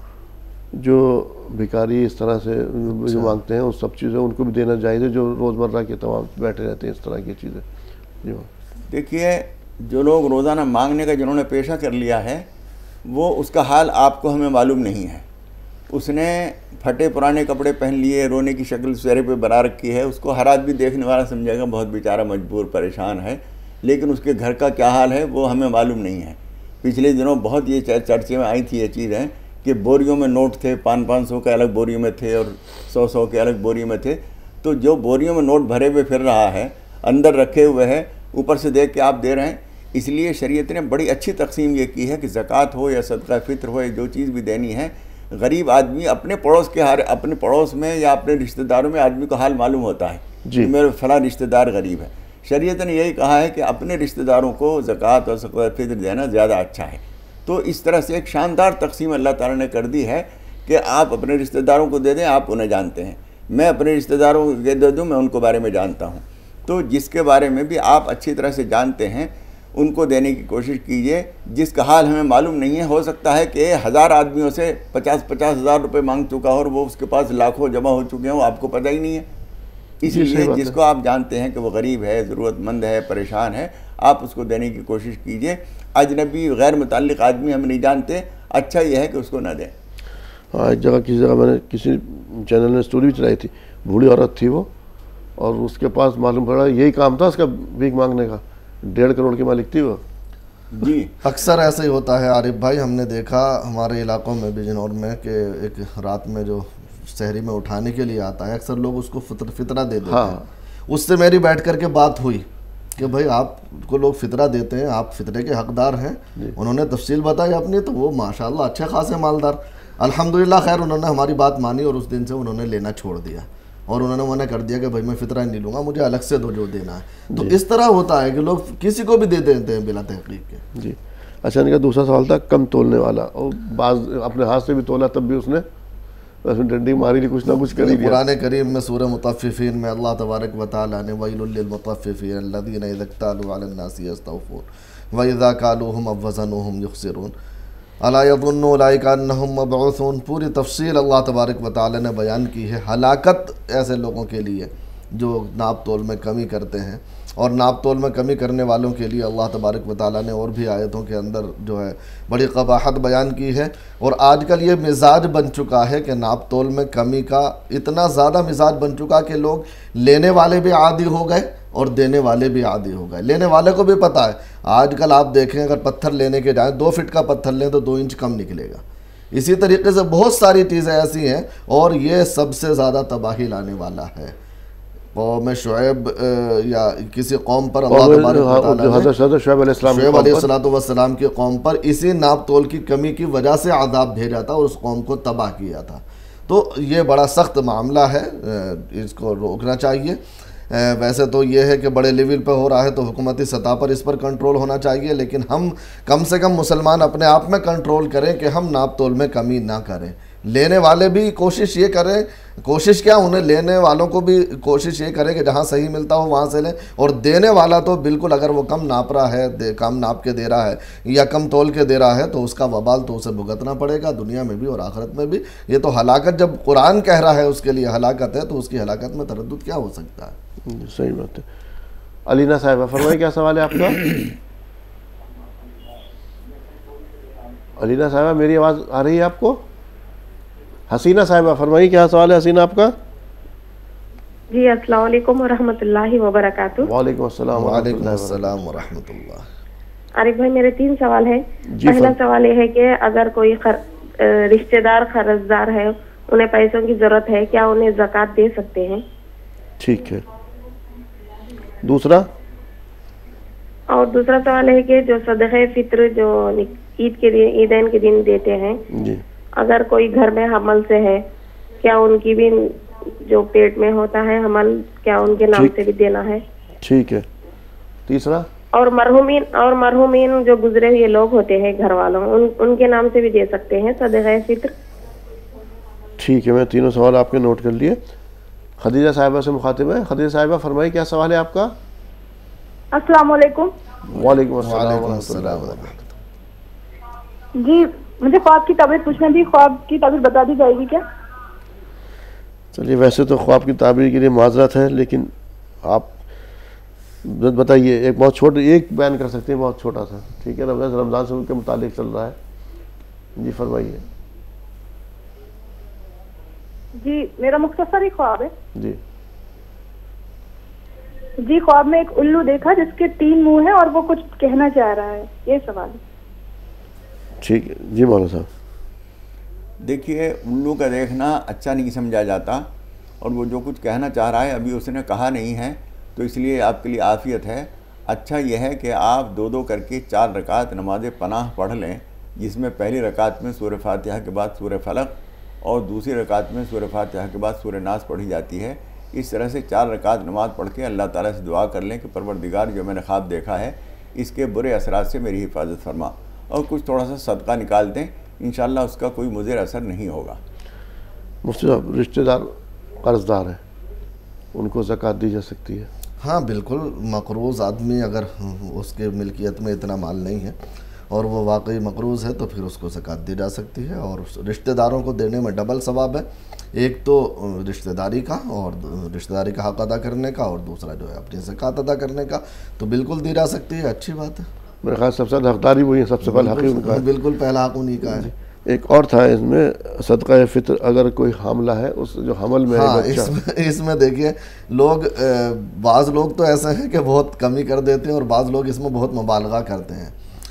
جو بھکاری اس طرح سے جو مانگتے ہیں اس سب چیزیں ان کو بھی دینا جائز ہے، جو روزمرہ کے تمام بیٹھے رہتے ہیں اس طرح کی چیزیں. جی دیکھیے جو لوگ روزانہ مانگنے کا جنہوں نے پیشہ کر لیا ہے وہ اس کا حال آپ کو ہمیں معلوم نہیں ہے. اس نے پھٹے پرانے کپڑے پہن لیے، رونے کی شکل چہرے پہ بنا رکھی ہے، اس کو ہر آدمی دیکھنے والا سمجھے گا بہت بیچارہ مجبور پریشان ہے، لیکن اس کے گھر کا کیا حال ہے وہ ہمیں معلوم نہیں ہے. پچھلے دنوں بہت یہ چرچے میں آئی تھی یہ چیزیں کہ بوریوں میں نوٹ تھے، پانچ پانچ سو کے الگ بوریوں میں تھے اور سو سو کے الگ بوریوں میں تھے. تو جو بوریوں میں نوٹ بھرے ہوئے پھر رہا ہے، اندر رکھے ہوئے ہے، اوپر سے دیکھ کے آپ دے رہے ہیں. اس لیے شریعت نے بڑی اچھی تقسیم یہ کی ہے کہ زکوٰۃ ہو یا صدقہ فطر ہو یا جو چیز بھی دینی ہے، غریب آدمی اپنے پڑوس کے ہر اپنے پڑوس میں یا اپنے رشتہ داروں میں آدمی کو حال معلوم ہوتا ہے جی. کہ میرے فلاں رشتہ دار غریب ہے. شریعت نے یہی کہا ہے کہ اپنے رشتہ داروں کو زکوٰۃ اور صدقہ فطر دینا زیادہ اچھا ہے. تو اس طرح سے ایک شاندار تقسیم اللہ تعالیٰ نے کر دی ہے کہ آپ اپنے رشتہ داروں کو دے دیں، آپ انہیں جانتے ہیں، میں اپنے رشتہ داروں کو دے دوں، میں ان کو بارے میں جانتا ہوں. تو جس کے بارے میں بھی آپ اچھی طرح سے جانتے ہیں ان کو دینے کی کوشش کیجئے. جس کا حال ہمیں معلوم نہیں ہے، ہو سکتا ہے کہ ہزار آدمیوں سے پچاس پچاس ہزار روپے مانگ چکا ہو اور وہ اس کے پاس لاکھوں جمع ہو چکے ہوں، آپ کو پتہ ہی نہیں ہے. اس لیے جس کو آپ جانتے ہیں کہ وہ غریب ہے، ضرورت مند ہے، پریشان ہے، آپ اس کو دینے کی کوشش کیجئے. اجنبی غیر متعلق آدمی ہم نہیں جانتے، اچھا یہ ہے کہ اس کو نہ دیں. ہاں ایک جگہ کسی جگہ میں نے کسی چینل نے اسٹوری چلائی تھی، بوڑھی عورت تھی وہ، اور اس کے پاس معلوم پڑا یہی کام تھا اس کا بھیک مانگنے کا. ڈیڑھ کروڑ کی مالک تھی وہ. جی اکثر ایسا ہی ہوتا ہے عارف بھائی. ہم نے دیکھا ہمارے علاقوں میں بجنور میں کہ ایک رات میں جو شہری میں اٹھانے کے لیے آتا ہے اکثر لوگ اس کو فطر فطرہ دے دیتے ہیں. اس سے میری بیٹھ کر کے بات ہوئی کہ بھائی آپ کو لوگ فطرہ دیتے ہیں، آپ فطرے کے حقدار ہیں. انہوں نے تفصیل بتائی اپنی تو وہ ماشاءاللہ اچھے خاصے مالدار الحمدللہ. خیر انہوں نے ہماری بات مانی اور اس دن سے انہوں نے لینا چھوڑ دیا اور انہوں نے منع کر دیا کہ بھائی میں فطرہ نہیں لوں گا، مجھے الگ سے دو جو دینا ہے. تو اس طرح ہوتا ہے کہ لوگ کسی کو بھی دے دیتے ہیں بلا تحقیق کے. جی اچھا. ان کا دوسرا سوال تھا کم تولنے والا، اور بعض اپنے ہاتھ سے بھی تولا تب بھی اس نے اس میں ڈنڈی ماری لی، کچھ نہ کچھ کر ہی دیا. قرآن کریم میں سورہ مطففین میں اللہ تبارک و تعالیٰ نے وَيْلٌ لِّلْمُطَفِّفِينَ الَّذِينَ إِذَا اكْتَالُوا عَلَى النَّاسِ يَسْتَوْفُونَ وَإِذَا كَالُوهُمْ أَوْ وَزَنُوهُمْ يُخْسِرُونَ أَلَا يَظُنُّ أُولَٰئِكَ أَنَّهُم مَّبْعُوثُونَ. پوری تفصیل اللہ تبارک و تعالیٰ نے بیان کی ہے. ہلاکت ایسے لوگوں کے لیے جو ناپ تول میں کمی کرتے ہیں، اور ناپ تول میں کمی کرنے والوں کے لیے اللہ تبارک و تعالیٰ نے اور بھی آیتوں کے اندر جو ہے بڑی قباحت بیان کی ہے. اور آج کل یہ مزاج بن چکا ہے کہ ناپ تول میں کمی کا اتنا زیادہ مزاج بن چکا کہ لوگ لینے والے بھی عادی ہو گئے اور دینے والے بھی عادی ہو گئے. لینے والے کو بھی پتہ ہے. آج کل آپ دیکھیں اگر پتھر لینے کے جائیں دو فٹ کا پتھر لیں تو دو انچ کم نکلے گا. اسی طریقے سے بہت ساری چیزیں ایسی ہیں اور یہ سب سے زیادہ تباہی لانے والا ہے. قوم شعیب یا کسی قوم پر اللہ تبارک و تعالیٰ نے حضرت شعیب علیہ السلام شعیب علیہ الصلوۃ والسلام کی قوم پر اسی ناپ تول کی کمی کی وجہ سے عذاب بھیجا تھا اور اس قوم کو تباہ کیا تھا. تو یہ بڑا سخت معاملہ ہے, اس کو روکنا چاہیے. ویسے تو یہ ہے کہ بڑے لیول پہ ہو رہا ہے تو حکومتی سطح پر اس پر کنٹرول ہونا چاہیے, لیکن ہم کم سے کم مسلمان اپنے آپ میں کنٹرول کریں کہ ہم ناپ تول میں کمی نہ کریں. لینے والے بھی کوشش یہ کریں, کوشش کیا انہیں لینے والوں کو بھی کوشش یہ کریں کہ جہاں صحیح ملتا ہو وہاں سے لیں, اور دینے والا تو بالکل اگر وہ کم ناپ رہا ہے, کم ناپ کے دے رہا ہے یا کم تول کے دے رہا ہے تو اس کا وبال تو اسے بھگتنا پڑے گا دنیا میں بھی اور آخرت میں بھی. یہ تو ہلاکت, جب قرآن کہہ رہا ہے اس کے لیے ہلاکت ہے تو اس کی ہلاکت میں تردد کیا ہو سکتا ہے؟ صحیح بات ہے. علینا صاحبہ فرمائیں کیا سوال ہے آپ کا؟ علینا صاحبہ میری آواز آ رہی ہے آپ کو؟ حسینہ صاحبہ فرمائیے کیا سوال ہے حسینہ آپ کا؟ جی السلام علیکم ورحمۃ اللہ وبرکاتہ. وعلیکم السلام. وعلیکم السلام ورحمۃ اللہ. عارف بھائی میرے تین سوال ہیں. پہلا سوال یہ ہے کہ اگر کوئی رشتہ دار قرض دار ہے, انہیں پیسوں کی ضرورت ہے, کیا انہیں زکوٰۃ دے سکتے ہیں؟ ٹھیک ہے. دوسرا اور دوسرا سوال ہے کہ جو صدقہ فطر جو عید کے دن عیدین کے دن دیتے ہیں, جی اگر کوئی گھر میں حمل سے ہے, کیا ان کی بھی جو پیٹ میں ہوتا ہے حمل, کیا ان کے نام سے بھی دینا ہے؟ ٹھیک ہے. تیسرا اور مرحومین اور مرحومین جو گزرے ہوئے لوگ ہوتے ہیں گھر والوں, ان ان کے نام سے بھی دے سکتے ہیں صدقہ فطر؟ ٹھیک ہے, میں تینوں سوال آپ کے نوٹ کر لیے. خدیجہ صاحبہ سے مخاطب ہے. خدیجہ صاحبہ فرمائیے کیا سوال ہے آپ کا؟ السلام علیکم. وعلیکم السلام السلام. جی مجھے خواب کی تعبیر پوچھنا تھی, خواب کی تعبیر بتا دی جائے گی کیا؟ چلیے, ویسے تو خواب کی تعبیر کے لیے معذرت ہے, لیکن آپ بتائیے. ایک بہت چھوٹا ایک بیان کر سکتے ہیں, بہت چھوٹا سا, ٹھیک ہے نا, ویسے رمضان شروع کے متعلق چل رہا ہے. جی فرمائیے. جی میرا مختصر ہی خواب ہے. جی جی خواب میں ایک الو دیکھا جس کے تین منہ ہیں اور وہ کچھ کہنا چاہ رہا ہے, یہ سوال ہے. ٹھیک ہے. جی مولانا صاحب. دیکھیے الو کا دیکھنا اچھا نہیں سمجھا جاتا, اور وہ جو کچھ کہنا چاہ رہا ہے ابھی اس نے کہا نہیں ہے, تو اس لیے آپ کے لیے عافیت ہے. اچھا یہ ہے کہ آپ دو دو کر کے چار رکعت نماز پناہ پڑھ لیں, جس میں پہلی رکعت میں سورہ فاتحہ کے بعد سورہ فلق اور دوسری رکعت میں سورہ فاتحہ کے بعد سورہ ناس پڑھی جاتی ہے. اس طرح سے چار رکعت نماز پڑھ کے اللہ تعالیٰ سے دعا کر لیں کہ پروردگار جو میں نے خواب دیکھا ہے اس کے برے اثرات سے میری حفاظت فرما, اور کچھ تھوڑا سا صدقہ نکال دیں, انشاءاللہ اس کا کوئی مضر اثر نہیں ہوگا. مفتی صاحب رشتہ دار قرض دار ہیں, ان کو زکوٰۃ دی جا سکتی ہے؟ ہاں بالکل. مقروض آدمی اگر اس کے ملکیت میں اتنا مال نہیں ہے اور وہ واقعی مقروض ہے تو پھر اس کو زکوٰۃ دی جا سکتی ہے, اور رشتہ داروں کو دینے میں ڈبل ثواب ہے. ایک تو رشتہ داری کا اور رشتہ داری کا حق ادا کرنے کا, اور دوسرا جو ہے اپنی زکوٰۃ ادا کرنے کا, تو بالکل دی جا سکتی ہے. اچھی بات ہے. میرے خیال سب سے زیادہ حقداری وہی ہے, سب سے پہلا حق ہی ان کا ہے. بالکل پہلا حق انہی کا ہے. ایک اور تھا اس میں صدقہ فطر, اگر کوئی حاملہ ہے اس جو حمل میں ہاں ہے اس میں اس میں دیکھیے لوگ, بعض لوگ تو ایسے ہیں کہ بہت کمی کر دیتے ہیں اور بعض لوگ اس میں بہت مبالغہ کرتے ہیں.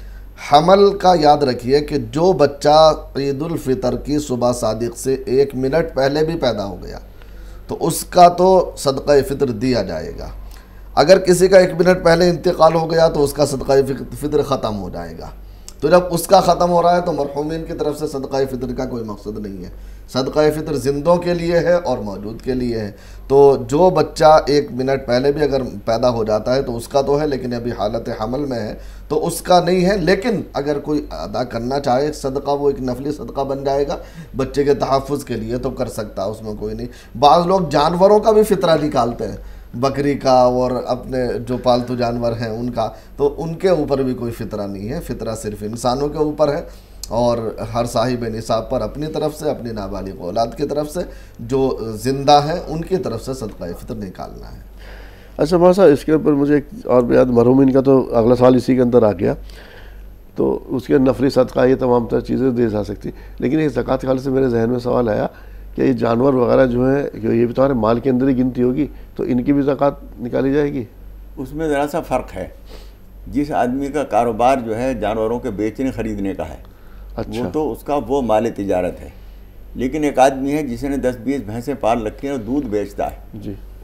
حمل کا یاد رکھیے کہ جو بچہ عید الفطر کی صبح صادق سے ایک منٹ پہلے بھی پیدا ہو گیا تو اس کا تو صدقہ فطر دیا جائے گا. اگر کسی کا ایک منٹ پہلے انتقال ہو گیا تو اس کا صدقہ فطر ختم ہو جائے گا. تو جب اس کا ختم ہو رہا ہے تو مرحومین کی طرف سے صدقہ فطر کا کوئی مقصد نہیں ہے. صدقہ فطر زندوں کے لیے ہے اور موجود کے لیے ہے. تو جو بچہ ایک منٹ پہلے بھی اگر پیدا ہو جاتا ہے تو اس کا تو ہے, لیکن ابھی حالت حمل میں ہے تو اس کا نہیں ہے. لیکن اگر کوئی ادا کرنا چاہے صدقہ, وہ ایک نفلی صدقہ بن جائے گا بچے کے تحفظ کے لیے, تو کر سکتا, اس میں کوئی نہیں. بعض لوگ جانوروں کا بھی فطرہ نکالتے ہیں, بکری کا اور اپنے جو پالتو جانور ہیں ان کا, تو ان کے اوپر بھی کوئی فطرہ نہیں ہے. فطرہ صرف انسانوں کے اوپر ہے, اور ہر صاحب نصاب پر اپنی طرف سے, اپنی نابالغ اولاد کی طرف سے, جو زندہ ہیں ان کی طرف سے صدقہ فطر نکالنا ہے. اچھا بھائی صاحب, اس کے اوپر مجھے ایک اور بیان, مرحومین کا تو اگلا سال اسی کے اندر آ گیا, تو اس کے نفلی صدقہ یہ تمام تر چیزیں دی جا سکتی, لیکن ایک زکوٰۃ کے حوالے سے میرے ذہن میں سوال آیا کہ یہ جانور وغیرہ جو ہیں کہ یہ بھی تمہارے مال کے اندر ہی گنتی ہوگی, تو ان کی بھی زکوٰۃ نکالی جائے گی؟ اس میں ذرا سا فرق ہے. جس آدمی کا کاروبار جو ہے جانوروں کے بیچنے خریدنے کا ہے, اچھا, وہ تو اس کا وہ مال تجارت ہے. لیکن ایک آدمی ہے جس نے دس بیس بھینسیں پال رکھی ہیں اور دودھ بیچتا ہے, جی,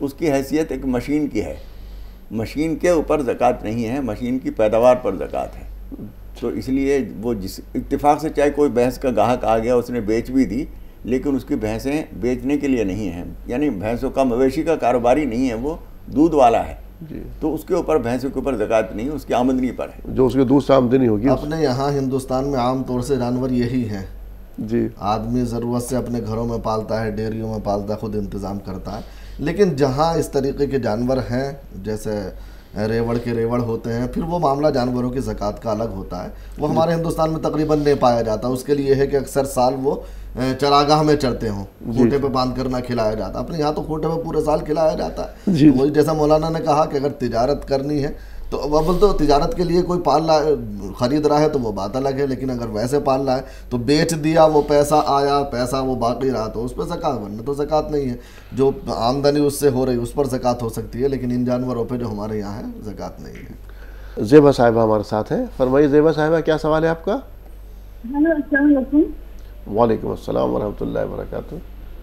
اس کی حیثیت ایک مشین کی ہے، مشین کے اوپر زکوٰۃ نہیں ہے، مشین کی پیداوار پر زکوٰۃ ہے۔ تو اس لیے وہ جس اتفاق سے چاہے کوئی بھینس کا گاہک آ گیا، اس نے بیچ بھی دی، لیکن اس کی بھینسیں بیچنے کے لیے نہیں ہیں، یعنی بھینسوں کا مویشی کا کاروباری نہیں ہے، وہ دودھ والا ہے، جی، تو اس کے اوپر بھینسوں کے اوپر زکوٰۃ نہیں، اس کی آمدنی پر ہے، جو اس کے دودھ سے آمدنی ہوگی۔ اپنے یہاں ہندوستان میں عام طور سے جانور یہی ہیں، جی، آدمی ضرورت سے اپنے گھروں میں پالتا ہے، ڈیریوں میں پالتا ہے، خود انتظام کرتا ہے، لیکن جہاں اس طریقے کے جانور ہیں جیسے ریوڑ کے ریوڑ ہوتے ہیں، پھر وہ معاملہ جانوروں کی زکوٰۃ کا الگ ہوتا ہے، وہ ہمارے ہندوستان میں تقریباً نہیں پایا جاتا، اس کے لیے یہ ہے کہ اکثر سال وہ چراگاہ میں چرتے ہوں، کھوٹے پہ باندھ کر نہ کھلایا جاتا، اپنے یہاں تو کھوٹے پہ پورے سال کھلایا جاتا ہے۔ وہی جیسا مولانا نے کہا کہ اگر تجارت کرنی ہے تو وہ بولتے ہو تجارت کے لیے کوئی پال رہا ہے، خرید رہا ہے تو وہ بات الگ ہے، لیکن اگر ویسے پال رہا ہے تو بیچ دیا، وہ پیسہ آیا، پیسہ وہ باقی رہا تو اس پہ زکوٰۃ، ورنہ تو زکوٰۃ نہیں ہے، جو آمدنی اس سے ہو رہی اس پر زکوٰۃ ہو سکتی ہے، لیکن ان جانوروں پہ جو ہمارے یہاں ہے زکوٰۃ نہیں ہے۔ زیبا صاحبہ ہمارے ساتھ ہیں، فرمائیے زیبا صاحبہ کیا سوال ہے آپ کا؟ ہلو، السلام علیکم۔ وعلیکم السلام ورحمۃ اللہ وبرکاتہ۔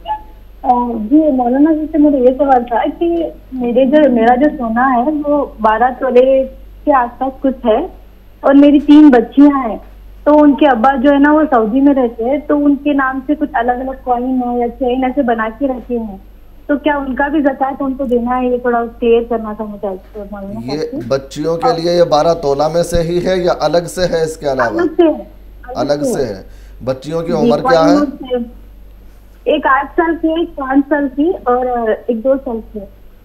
جی مولانا جی سے میرا یہ سوال تھا کہ میرے جو میرا جو سونا ہے وہ بارہ تولے کے آس پاس کچھ ہے، اور میری تین بچیاں ہیں، تو ان کے ابا جو ہے نا وہ سعودی میں رہتے ہیں، تو ان کے نام سے کچھ الگ الگ کوائن ہے یا چین ایسے بنا کے رکھے ہیں، تو کیا ان کا بھی زکوٰۃ ان کو دینا ہے؟ یہ تھوڑا کلیئر کرنا تھا مجھے۔ یہ بچیوں کے لیے یہ بارہ تولہ میں سے ہی ہے یا الگ سے ہے؟ اس کے علاوہ الگ سے ہے۔ بچیوں کی عمر کیا ہے؟ ایک آٹھ سال کی، ایک پانچ سال کی، اور ایک دو سال کی۔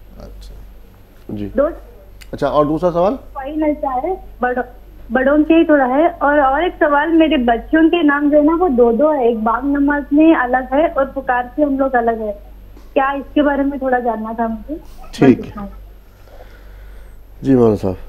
اچھا جی، دو اچھا، اور دوسرا سوال؟ کوئی ایسا ہے بڑوں کے ہی تھوڑا ہے، اور اور ایک سوال، میرے بچوں کے نام جو ہے نا وہ دو دو ہے، ایک بام نماز میں الگ ہے اور پکار سے ہم لوگ الگ ہے، کیا اس کے بارے میں تھوڑا جاننا تھا مجھے؟ ٹھیک ہے جی مولانا صاحب۔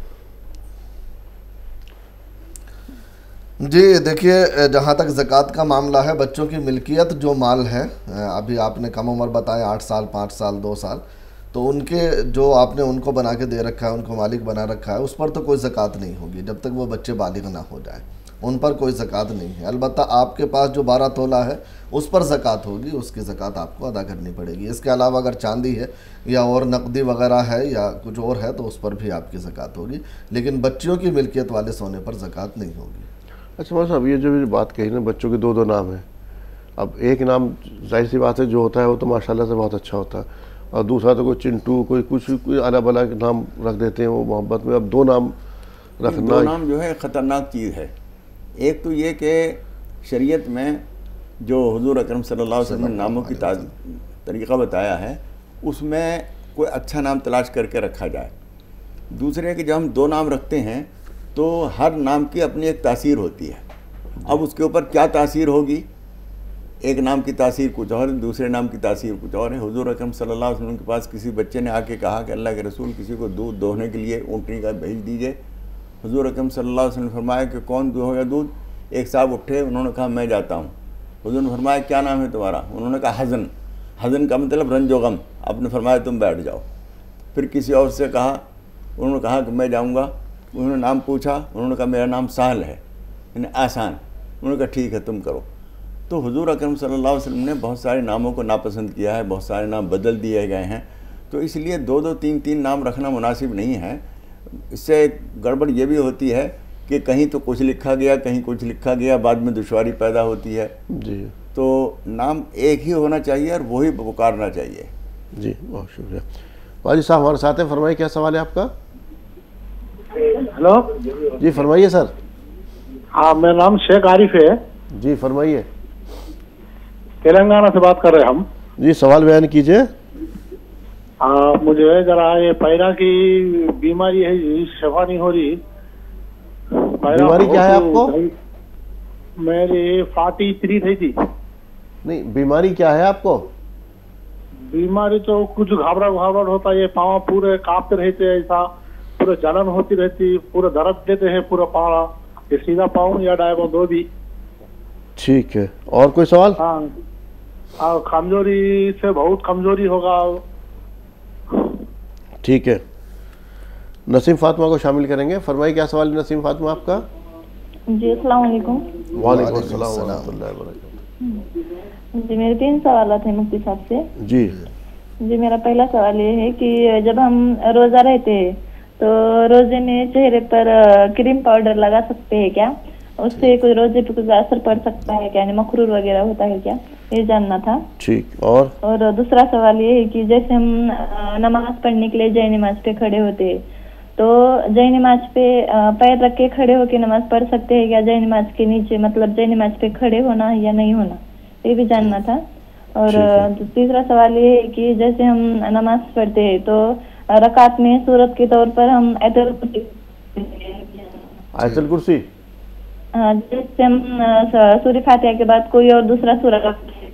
جی دیکھیے، جہاں تک زکوٰۃ کا معاملہ ہے، بچوں کی ملکیت جو مال ہے، ابھی آپ نے کم عمر بتایا آٹھ سال، پانچ سال، دو سال، تو ان کے جو آپ نے ان کو بنا کے دے رکھا ہے، ان کو مالک بنا رکھا ہے، اس پر تو کوئی زکوٰۃ نہیں ہوگی جب تک وہ بچے بالغ نہ ہو جائیں، ان پر کوئی زکوٰۃ نہیں ہے۔ البتہ آپ کے پاس جو بارہ تولہ ہے اس پر زکوٰۃ ہوگی، اس کی زکوٰۃ آپ کو ادا کرنی پڑے گی۔ اس کے علاوہ اگر چاندی ہے یا اور نقدی وغیرہ ہے یا کچھ اور ہے تو اس پر بھی آپ کی زکوٰۃ ہوگی، لیکن بچیوں کی ملکیت والے سونے پر زکوٰۃ نہیں ہوگی۔ اچھا مولانا صاحب، یہ جو بات کہی نا بچوں کے دو دو نام ہیں، اب ایک نام ظاہر سی بات ہے جو ہوتا ہے وہ تو ماشاءاللہ سے بہت اچھا ہوتا ہے، اور دوسرا تو کوئی چنٹو، کوئی کچھ کوئی اعلیٰ بلا کے نام رکھ دیتے ہیں وہ محبت میں، اب دو نام رکھنا، دو نام جو ہے خطرناک چیز ہے۔ ایک تو یہ کہ شریعت میں جو حضور اکرم صلی اللہ علیہ وسلم نے ناموں کی طریقہ بتایا ہے، اس میں کوئی اچھا نام تلاش کر کے رکھا جائے۔ دوسرے کہ جب ہم دو نام رکھتے ہیں تو ہر نام کی اپنی ایک تاثیر ہوتی ہے، اب اس کے اوپر کیا تاثیر ہوگی، ایک نام کی تاثیر کچھ اور، دوسرے نام کی تاثیر کچھ اور ہے۔ حضور اکرم صلی اللہ علیہ وسلم کے پاس کسی بچے نے آ کے کہا کہ اللہ کے رسول کسی کو دودھ دوہنے کے لیے اونٹنی کا بھیج دیجئے۔ حضور اکرم صلی اللہ علیہ وسلم نے فرمایا کہ کون دوہے گا دودھ؟ ایک صاحب اٹھے، انہوں نے کہا میں جاتا ہوں۔ حضور نے فرمایا کیا نام ہے تمہارا؟ انہوں نے کہا حزن۔ حزن کا مطلب رنج و غم۔ آپ نے فرمایا تم بیٹھ جاؤ۔ پھر کسی اور سے کہا، انہوں نے کہا کہ میں جاؤں گا۔ انہوں نے نام پوچھا، انہوں نے کہا میرا نام سہل ہے، یعنی آسان۔ انہوں نے کہا ٹھیک ہے تم کرو۔ تو حضور اکرم صلی اللہ علیہ وسلم نے بہت سارے ناموں کو ناپسند کیا ہے، بہت سارے نام بدل دیے گئے ہیں، تو اس لیے دو دو تین تین نام رکھنا مناسب نہیں ہے۔ اس سے ایک گڑبڑ یہ بھی ہوتی ہے کہ کہیں تو کچھ لکھا گیا، کہیں کچھ لکھا گیا، بعد میں دشواری پیدا ہوتی ہے۔ جی، تو نام ایک ہی ہونا چاہیے اور وہی پکارنا چاہیے۔ جی بہت شکریہ۔ واجد صاحب ہمارے ساتھ ہیں، فرمائیے کیا سوال ہے آپ کا؟ ہلو جی فرمائیے سر۔ ہاں میرا نام شیخ عارف ہے۔ جی فرمائیے۔ تلنگانہ سے بات کر رہے ہم۔ جی سوال بیان کیجئے۔ ہاں مجھے ذرا یہ پیرا کی بیماری ہے، شفا نہیں ہو رہی۔ بیماری کیا ہے آپ کو؟ میری فورٹی تھری تھی تھی۔ نہیں بیماری کیا ہے آپ کو؟ بیماری تو کچھ گھبراہٹ گھبراہٹ ہوتا ہے، یہ پاؤں پورے کانپتے رہتے، ایسا پورے جلن ہوتی رہتی، پورے درد دیتے ہیں پورا پاؤں، یہ سیدھا پاؤں یا ڈائبو دو بھی۔ ٹھیک ہے، اور کوئی سوال؟ ہاں کمزوری سے بہت کمزوری ہوگا۔ ٹھیک ہے، نسیم فاطمہ کو شامل کریں گے۔ فرمائیے کیا سوال ہے نسیم فاطمہ آپ کا؟ جی السلام علیکم۔ وعلیکم السلام ورحمۃ اللہ وبرکاتہ۔ جی میرے تین سوالات ہیں مفتی صاحب سے۔ جی جی میرا پہلا سوال یہ ہے کہ جب ہم روزہ رہتے ہیں تو روزے میں چہرے پر کریم پاؤڈر لگا سکتے ہیں کیا؟ اس سے کوئی روزے پہ کوئی اثر پڑ سکتا ہے کیا؟ یعنی مکروہ وغیرہ ہوتا ہے کیا؟ یہ جاننا تھا. ٹھیک. اور اور دوسرا سوال یہ ہے کہ جیسے ہم نماز پڑھنے کے لیے جے نماز پہ کھڑے ہوتے ہیں تو جے نماز پہ پیر رکھ کے کھڑے ہو کے نماز پڑھ سکتے ہیں کیا؟ جے نماز کے نیچے مطلب جے نماز پہ کھڑے ہونا یا نہیں ہونا, یہ بھی جاننا تھا. اور تیسرا سوال یہ ہے کہ جیسے ہم نماز پڑھتے ہیں تو رکعت میں سورت کے طور پر ہم آیت الکرسی, جیسے ہم سورہ فاتحہ کے بعد کوئی اور دوسرا سورہ.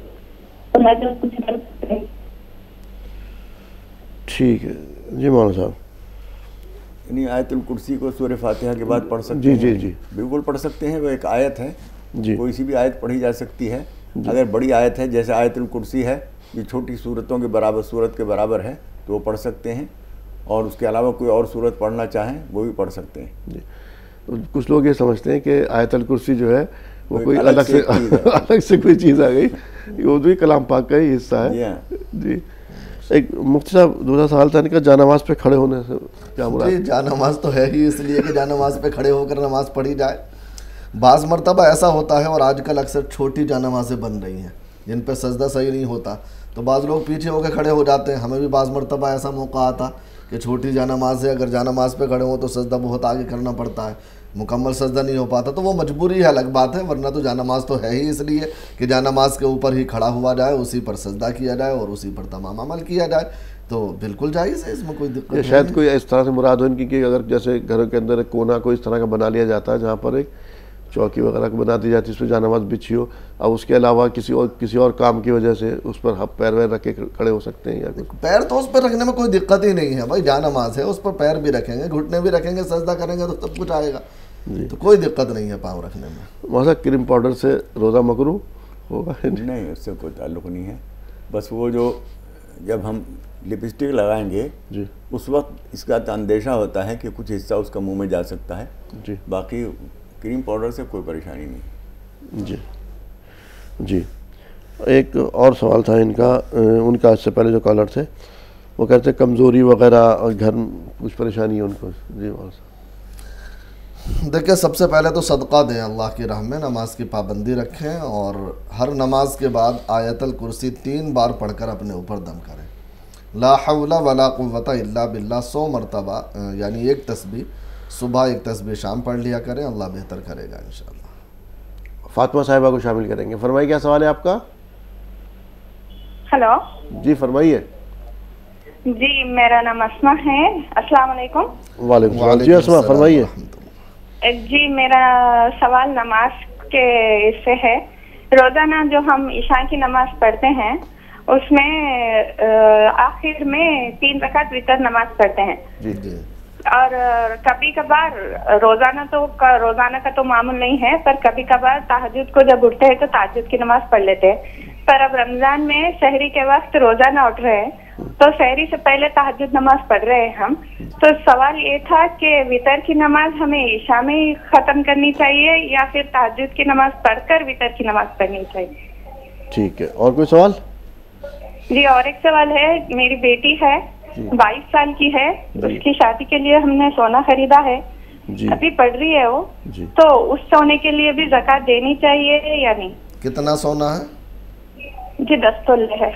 ٹھیک ہے جی مولانا صاحب. یعنی آیت الکرسی کو سورہ فاتحہ کے بعد پڑھ سکتے جی ہیں؟ جی جی بالکل پڑھ سکتے ہیں. وہ ایک آیت ہے جی, کوئی سی بھی آیت پڑھی جا سکتی ہے. اگر بڑی آیت ہے جیسے آیت الکرسی ہے یہ چھوٹی صورتوں کے برابر صورت کے برابر ہے تو وہ پڑھ سکتے ہیں, اور اس کے علاوہ کوئی اور صورت پڑھنا چاہیں وہ بھی پڑھ سکتے ہیں. جی کچھ لوگ یہ سمجھتے ہیں کہ آیت الکرسی جو ہے وہ کوئی الگ سے الگ سے کوئی چیز آ گئی, یہ اردوی کلام پاک کا ہی حصہ ہے. جی ایک مفتی صاحب دوسرا سوال تھا ان کا جا نماز پہ کھڑے ہونے سے کیا مراد؟ جی جا نماز تو ہے ہی اس لیے کہ جا نماز پہ کھڑے ہو کر نماز پڑھی جائے. بعض مرتبہ ایسا ہوتا ہے, اور آج کل اکثر چھوٹی جا نمازیں بن رہی ہیں جن پہ سجدہ صحیح نہیں ہوتا, تو بعض لوگ پیچھے ہو کے کھڑے ہو جاتے ہیں. ہمیں بھی بعض مرتبہ ایسا موقع آتا کہ چھوٹی جا نماز ہے, اگر جا نماز پہ کھڑے ہوں تو سجدہ بہت آگے کرنا پڑتا ہے, مکمل سجدہ نہیں ہو پاتا, تو وہ مجبوری ہے, الگ بات ہے. ورنہ تو جا نماز تو ہے ہی اس لیے کہ جا نماز کے اوپر ہی کھڑا ہوا جائے, اسی پر سجدہ کیا جائے اور اسی پر تمام عمل کیا جائے, تو بالکل جائز ہے, اس میں کوئی دقت نہیں. شاید کوئی اس طرح سے مراد ہو ان کی کہ اگر جیسے گھروں کے اندر ایک کونا کوئی اس طرح کا بنا لیا جاتا ہے جہاں پر ایک چوکی وغیرہ کو بنا دی جاتی ہے, اس پہ جا نماز بچھی ہو, اب اس کے علاوہ کسی اور کسی اور کام کی وجہ سے اس پر پیر ویر رکھ کے کھڑے ہو سکتے ہیں یا کچھ؟ پیر تو اس پر رکھنے میں کوئی دقت ہی نہیں ہے بھائی, جا نماز ہے, اس پر پیر بھی رکھیں گے, گھٹنے بھی رکھیں گے, سجدہ کریں گے تو سب کچھ آئے گا, تو کوئی دقت نہیں ہے پاؤں رکھنے میں. ویسا کریم پاؤڈر سے روزہ مکروہ ہوگا؟ نہیں, اس سے کوئی تعلق نہیں ہے. بس وہ جو جب ہم لپسٹک لگائیں گے جی اس وقت اس کا اندیشہ ہوتا ہے کہ کچھ حصہ اس کا منہ میں جا سکتا ہے. جی باقی کریم پاؤڈر سے کوئی پریشانی نہیں. جی جی ایک اور سوال تھا ان کا, ان کا اس سے پہلے جو کالر تھے وہ کہتے کمزوری وغیرہ اور گھر کچھ پریشانی ہے ان کو. جی دیکھیں سب سے پہلے تو صدقہ دیں اللہ کی راہ میں, نماز کی پابندی رکھیں, اور ہر نماز کے بعد آیت الکرسی تین بار پڑھ کر اپنے اوپر دم کریں. لا حول ولا قوت الا باللہ سو مرتبہ, یعنی ایک تسبیح صبح ایک تسبیح شام پڑھ لیا کریں, اللہ بہتر کرے گا انشاءاللہ. فاطمہ صاحبہ کو شامل کریں گے. فرمائیے کیا سوال ہے آپ کا؟ ہلو جی فرمائیے. جی میرا نام اسما ہے. السلام علیکم. وعلیکم السلام. جی اسما فرمائیے. جی میرا سوال نماز کے اس سے ہے. روزانہ جو ہم عشاء کی نماز پڑھتے ہیں اس میں آخر میں تین رکعت وتر نماز پڑھتے ہیں, جی جی اور کبھی کبھار روزانہ تو روزانہ کا تو معمول نہیں ہے, پر کبھی کبھار تہجد کو جب اٹھتے ہیں تو تہجد کی نماز پڑھ لیتے ہیں. پر اب رمضان میں سحری کے وقت روزانہ اٹھ رہے ہیں تو سحری سے پہلے تہجد نماز پڑھ رہے ہیں ہم, تو سوال یہ تھا کہ وتر کی نماز ہمیں عشاء میں ہی ختم کرنی چاہیے یا پھر تہجد کی نماز پڑھ کر وتر کی نماز پڑھنی چاہیے؟ ٹھیک ہے, اور کوئی سوال؟ جی اور ایک سوال ہے. میری بیٹی ہے بائیس سال کی ہے, اس کی شادی کے لیے ہم نے سونا خریدا ہے, ابھی پڑھ رہی ہے وہ, تو اس سونے کے لیے بھی زکوٰۃ دینی چاہیے یا نہیں؟ کتنا سونا ہے؟ جی دس تولے ہے.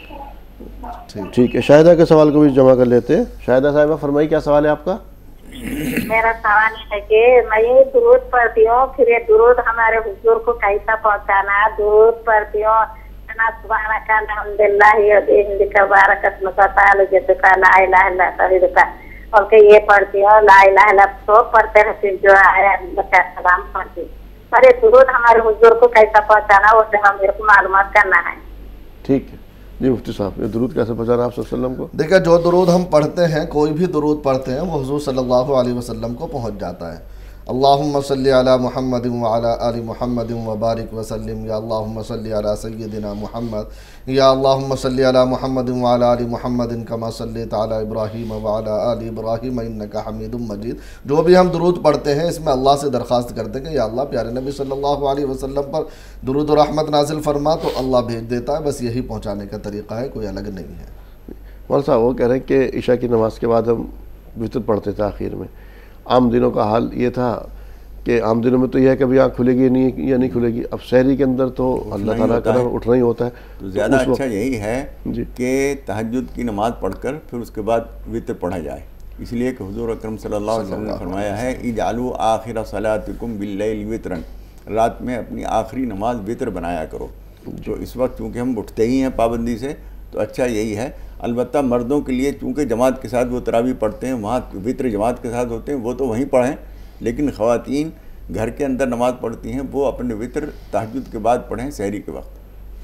ٹھیک ہے, شاہدہ کے سوال کو بھی جمع کر لیتے ہیں. شاہدہ صاحبہ فرمائی کیا سوال ہے آپ کا؟ میرا سوال ہے کہ میں یہ درود پڑھتی ہوں, پھر یہ درود ہمارے حضور کو کیسا پہنچانا ہے؟ درود پڑھتی ہوں سبحانک الحمدللہ وبحمدک بارک اسمک تعالی جدک لا الہ الا انت, اور کہ یہ پڑھتی ہوں لا الہ الا تو پڑھتے ہیں, پھر جو ہے سلام پڑھتی ہوں. پر یہ درود ہمارے حضور کو کیسا پہنچانا وہ ہم میرے کو معلومات کرنا ہے. ٹھیک ہے جی مفتی صاحب, یہ درود کیسے پہنچانا آپ صلی اللہ علیہ وسلم کو؟ دیکھیں جو درود ہم پڑھتے ہیں, کوئی بھی درود پڑھتے ہیں وہ حضور صلی اللہ علیہ وسلم کو پہنچ جاتا ہے. اللہم صلی علی محمد وعلی آل محمد وبارک وسلم. یا اللہم صلی علی سیدنا محمد, یا اللہم صلی علی محمد وعلی آل محمد کما صلیت علی ابراہیم وعلی آل ابراہیم انک حمید مجید. جو بھی ہم درود پڑھتے ہیں اس میں اللہ سے درخواست کرتے ہیں کہ یا اللہ پیارے نبی صلی اللہ علیہ وسلم پر درود و رحمت نازل فرما, تو اللہ بھیج دیتا ہے. بس یہی پہنچانے کا طریقہ ہے, کوئی الگ نہیں ہے. مولانا صاحب وہ کہہ رہے ہیں کہ عشاء کی نماز کے بعد ہم وطر پڑھتے تھے آخر میں. عام دنوں کا حال یہ تھا کہ عام دنوں میں تو یہ ہے کہ ابھی آنکھ کھلے گی نہیں یا نہیں کھلے گی. اب سحری کے اندر تو اللہ تعالیٰ کا اٹھنا ہی ہوتا ہے. تو زیادہ اچھا یہی ہے کہ تہجد کی نماز پڑھ کر پھر اس کے بعد وطر پڑھا جائے، اس لیے کہ حضور اکرم صلی اللہ علیہ وسلم نے فرمایا ہے اجعلوا آخر صلاتکم باللیل وطرا، رات میں اپنی آخری نماز وطر بنایا کرو. تو اس وقت چونکہ ہم اٹھتے ہی ہیں پابندی سے تو اچھا یہی ہے. البتہ مردوں کے لیے چونکہ جماعت کے ساتھ وہ تراویح پڑھتے ہیں، وہاں وطر جماعت کے ساتھ ہوتے ہیں، وہ تو وہیں پڑھیں، لیکن خواتین گھر کے اندر نماز پڑھتی ہیں وہ اپنے وطر تہجد کے بعد پڑھیں سحری کے وقت.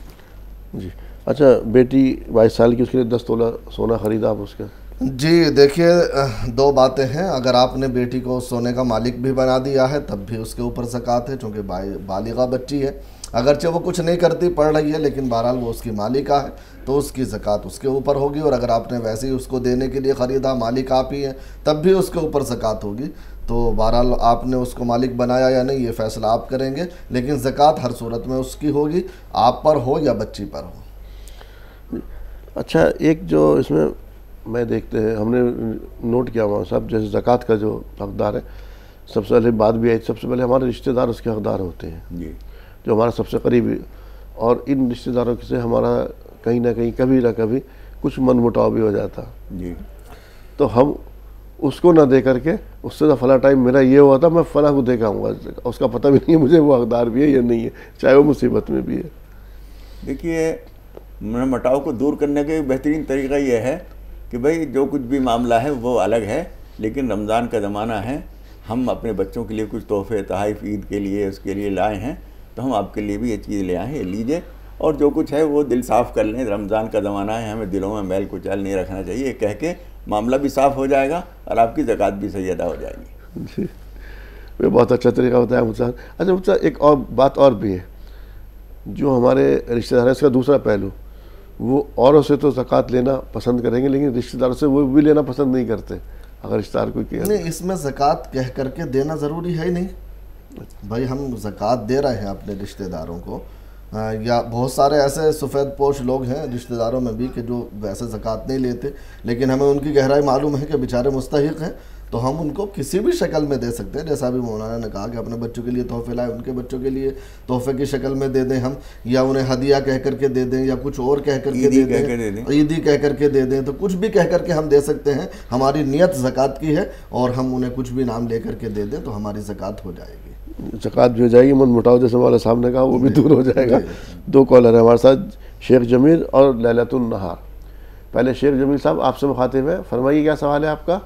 جی اچھا، بیٹی بائیس سال کی، اس کے لیے دس تولہ سونا خریدا آپ اس کا؟ جی دیکھیے دو باتیں ہیں. اگر آپ نے بیٹی کو سونے کا مالک بھی بنا دیا ہے تب بھی اس کے اوپر زکوٰۃ ہے، چونکہ بالغہ بچی ہے. اگرچہ وہ کچھ نہیں کرتی، پڑھ رہی ہے، لیکن بہرحال وہ اس کی مالکہ ہے تو اس کی زکوٰۃ اس کے اوپر ہوگی. اور اگر آپ نے ویسے ہی اس کو دینے کے لیے خریدا، مالک آپ ہی ہیں، تب بھی اس کے اوپر زکوٰۃ ہوگی. تو بہرحال آپ نے اس کو مالک بنایا یا نہیں یہ فیصلہ آپ کریں گے، لیکن زکوٰۃ ہر صورت میں اس کی ہوگی، آپ پر ہو یا بچی پر ہو. اچھا، ایک جو اس میں میں دیکھتے ہیں ہم نے نوٹ کیا ہوا صاحب، جیسے زکوٰۃ کا جو حقدار ہے، سب سے پہلے بات بھی آئی، سب سے پہلے ہمارے رشتہ دار اس کے حقدار ہوتے ہیں جی، جو ہمارا سب سے قریبی. اور ان رشتہ داروں سے ہمارا کہیں نہ کہیں کبھی نہ کبھی کچھ من مٹاؤ بھی ہو جاتا جی. تو ہم اس کو نہ دے کر کے اس سے فلاں ٹائم میرا یہ ہوا تھا میں فلاں کو دے کے آؤں گا، اس کا پتہ بھی نہیں ہے مجھے وہ حقدار بھی ہے یا نہیں ہے، چاہے وہ مصیبت میں بھی ہے. دیکھیے من مٹاؤ کو دور کرنے کا بہترین طریقہ یہ ہے کہ بھئی جو کچھ بھی معاملہ ہے وہ الگ ہے، لیکن رمضان کا زمانہ ہے، ہم اپنے بچوں کے لیے کچھ تحفے تحائف عید کے لیے اس کے لیے لائے ہیں، تو ہم آپ کے لیے بھی یہ چیز لے آئے ہیں، لیجئے، اور جو کچھ ہے وہ دل صاف کر لیں. رمضان کا زمانہ ہے، ہمیں دلوں میں میل کچیل نہیں رکھنا چاہیے. یہ کہہ کے معاملہ بھی صاف ہو جائے گا اور آپ کی زکوٰۃ بھی صحیح ادا ہو جائے گی. جی یہ بہت اچھا طریقہ بتایا مجھے. اچھا مجھے ایک اور بات اور بھی ہے، جو ہمارے رشتہ دار ہیں اس کا دوسرا پہلو، وہ اوروں سے تو زکوٰۃ لینا پسند کریں گے لیکن رشتہ داروں سے وہ بھی لینا پسند نہیں کرتے. اگر رشتہ دار کوئی کہے نہیں، اس میں زکوٰۃ کہہ کر کے دینا ضروری ہے ہی نہیں. بھائی ہم زکوٰۃ دے رہے ہیں اپنے رشتہ داروں کو، یا بہت سارے ایسے سفید پوش لوگ ہیں رشتہ داروں میں بھی کہ جو ویسے زکوٰۃ نہیں لیتے، لیکن ہمیں ان کی گہرائی معلوم ہے کہ بیچارے مستحق ہیں، تو ہم ان کو کسی بھی شکل میں دے سکتے ہیں. جیسا ابھی مولانا نے کہا کہ اپنے بچوں کے لیے تحفے لائے، ان کے بچوں کے لیے تحفے کی شکل میں دے دیں ہم، یا انہیں ہدیہ کہہ کر کے دے دیں، یا کچھ اور کہہ کر کے دے دیں، عیدی کہہ کر کے دے دیں. تو کچھ بھی کہہ کر کے ہم دے سکتے ہیں. ہماری نیت زکوٰۃ کی ہے اور ہم انہیں کچھ بھی نام لے کر کے دے دیں تو ہماری زکوٰۃ ہو جائے گی. زکوٰۃ بھی ہو جائے گی، من مٹاؤ جیسے مولانا صاحب نے کہا وہ بھی دور ہو جائے گا. دو کالر ہیں ہمارے ساتھ، شیخ جمیل اور لیلۃ النہار. پہلے شیخ جمیل صاحب آپ سے مخاطب ہیں، فرمائیے کیا سوال ہے آپ کا؟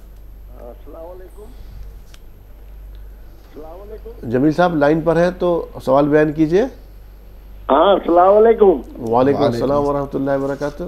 جمیل صاحب لائن پر ہیں تو سوال بیان کیجئے. ہاں السلام علیکم. وعلیکم السلام ورحمۃ اللہ وبرکاتہ.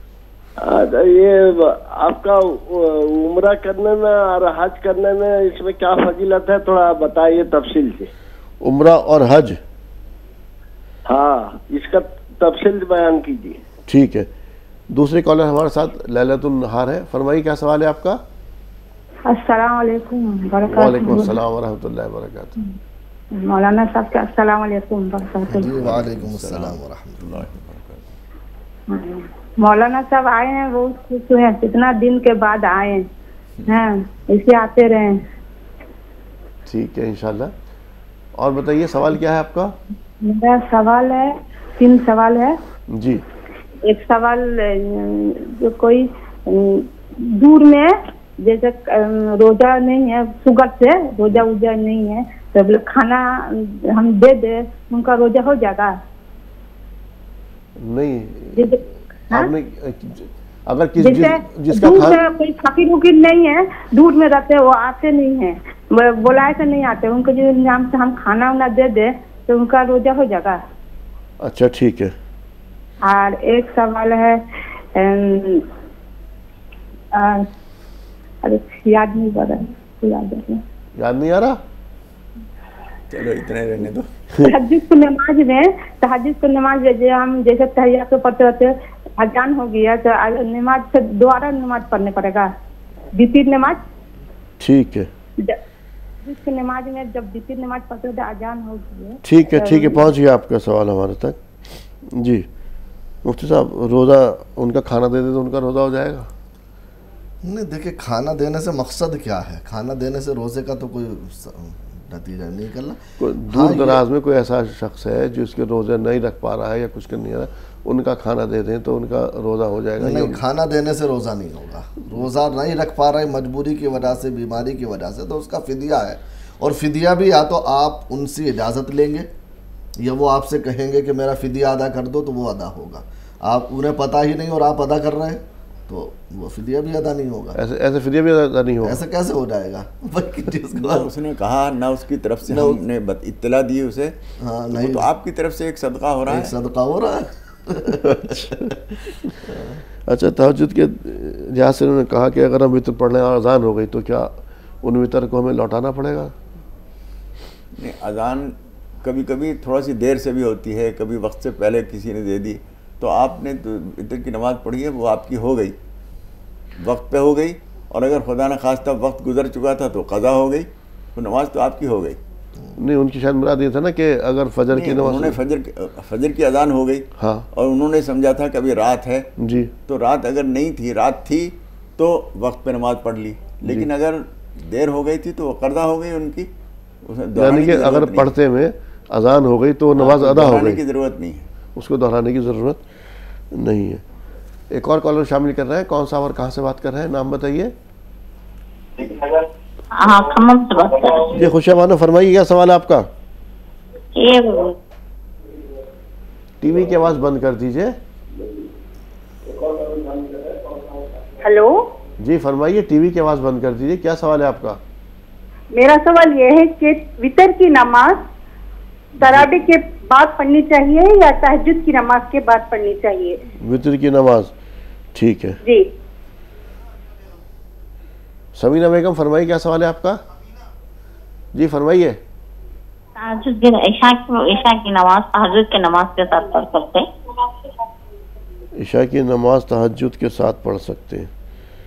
یہ آپ کا عمرہ کرنے میں اور حج کرنے میں اس میں کیا فضیلت ہے، تھوڑا بتائیے تفصیل سے. عمرہ اور حج؟ ہاں اس کا تفصیل بیان کیجیے. ٹھیک ہے. دوسرے کالر ہمارے ساتھ لیلۃ النہار ہے، فرمائیے کیا سوال ہے آپ کا؟ السلام علیکم وبرکاتہ. وعلیکم السلام ورحمۃ اللہ وبرکاتہ. مولانا صاحب کا السلام علیکم وبرکاتہ. وعلیکم السلام ورحمۃ اللہ وبرکاتہ. مولانا صاحب آئے ہیں بہت خوش ہوئے ہیں، کتنا دن کے بعد آئے ہیں، اسے آتے رہے. ٹھیک ہے انشاءاللہ. اور بتائیے سوال کیا ہے آپ کا؟ میرا سوال ہے، تین سوال ہے. جی. ایک سوال جو کوئی دور میں جیسے روزہ نہیں ہے، شوگر سے روزہ ووزہ نہیں ہے تو کھانا ہم دے دیں ان کا روزہ ہو جائے گا؟ نہیں، آپ نے اگر کس جس کا دور میں کوئی فقیر وقیر نہیں ہے، دور میں رہتے وہ آتے نہیں ہیں، بلائے سے نہیں آتے، ان کو جو نام سے ہم کھانا وانا دے دیں تو ان کا روزہ ہو جائے گا؟ اچھا ٹھیک ہے. اور ایک سوال ہے، یاد نہیں آ رہا یاد نہیں آ رہا چلو اتنے رہنے دو. تہجد کی نماز میں تہجد کی نماز میں ہم جیسے تحیات پڑھتے ہوتے اذان ہو گیا تو نماز سے دوبارہ نماز پڑھنے پڑے گا، وتر نماز؟ ٹھیک ہے. جس کی نماز میں جب وتر نماز پڑھتے ہوتے اذان ہو گئی. ٹھیک ہے ٹھیک ہے پہنچ گیا آپ کا سوال ہمارے تک. جی مفتی صاحب روزہ ان کا کھانا دے دے تو ان کا روزہ ہو جائے گا؟ نہیں دیکھیں کھانا دینے سے مقصد کیا ہے، کھانا دینے سے روزے کا تو کوئی نتیجہ نہیں نکلنا. دور دراز میں کوئی ایسا شخص ہے جو اس کے روزے نہیں رکھ پا رہا ہے یا کچھ کر نہیں رہا، ان کا کھانا دے دیں تو ان کا روزہ ہو جائے گا؟ نہیں، کھانا دینے سے روزہ نہیں ہوگا. روزہ نہیں رکھ پا رہے مجبوری کی وجہ سے، بیماری کی وجہ سے، تو اس کا فدیہ ہے. اور فدیہ بھی یا تو آپ ان سے اجازت لیں گے یا وہ آپ سے کہیں گے کہ میرا فدیہ ادا کر دو تو وہ ادا ہوگا. آپ انہیں پتہ ہی نہیں اور آپ ادا کر رہے ہیں تو وہ فدیہ بھی ادا نہیں ہوگا. ایسے ایسے فدیہ بھی ادا نہیں ہوگا. ایسے کیسے ہو جائے گا؟ اس نے کہا نہ اس کی طرف سے ہم نے اطلاع دی اسے، ہاں نہیں تو آپ کی طرف سے ایک صدقہ ہو رہا ہے. ایک صدقہ ہو رہا ہے. اچھا تہجد کے لحاظ سے انہوں نے کہا کہ اگر ہم وطر پڑھ لیں اور اذان ہو گئی تو کیا ان وطر کو ہمیں لوٹانا پڑے گا؟ نہیں، اذان کبھی کبھی تھوڑا سی دیر سے بھی ہوتی ہے، کبھی وقت سے پہلے کسی نے دے دی، تو آپ نے وطر کی نماز پڑھی ہے وہ آپ کی ہو گئی، وقت پہ ہو گئی. اور اگر خدا نہ خواستہ وقت گزر چکا تھا تو قضا ہو گئی، تو نماز تو آپ کی ہو گئی. نہیں، ان کی شاید مراد یہ تھا نا کہ اگر فجر کی نماز، انہوں نے فجر فجر کی اذان ہو گئی ہاں اور انہوں نے سمجھا تھا کہ ابھی رات ہے جی، تو رات اگر نہیں تھی، رات تھی تو وقت پہ نماز پڑھ لی. لیکن اگر دیر ہو گئی تھی تو وہ قضا ہو گئی ان کی. یعنی کہ اگر پڑھتے میں اذان ہو گئی تو نماز ادا ہو گئی، کی ضرورت نہیں ہے، اس کو دہرانے کی ضرورت نہیں ہے. ایک اور کالر شامل کر رہے ہیں. کون سا اور کہاں سے بات کر رہے ہیں؟ نام بتائیے. ہاں کھمم سے بات کر رہے ہیں. جی خوشیہ بانو فرمائیے کیا سوال ہے آپ کا؟ ٹی وی کی آواز بند کر دیجئے. ہلو جی فرمائیے، ٹی وی کی آواز بند کر دیجئے. کیا سوال ہے آپ کا؟ میرا سوال یہ ہے کہ وطر کی نماز تراویح کے بعد پڑھنی چاہیے یا تہجد کی نماز کے بعد پڑھنی چاہیے؟ وطر کی نماز ٹھیک ہے جی. سمینہ بیگم فرمائیے کیا سوال ہے آپ کا؟ جی فرمائیے. تہجد کی عشاء کی نماز تہجد کی نماز کے ساتھ پڑھ سکتے ہیں؟ عشاء کی نماز تہجد کے ساتھ پڑھ سکتے ہیں.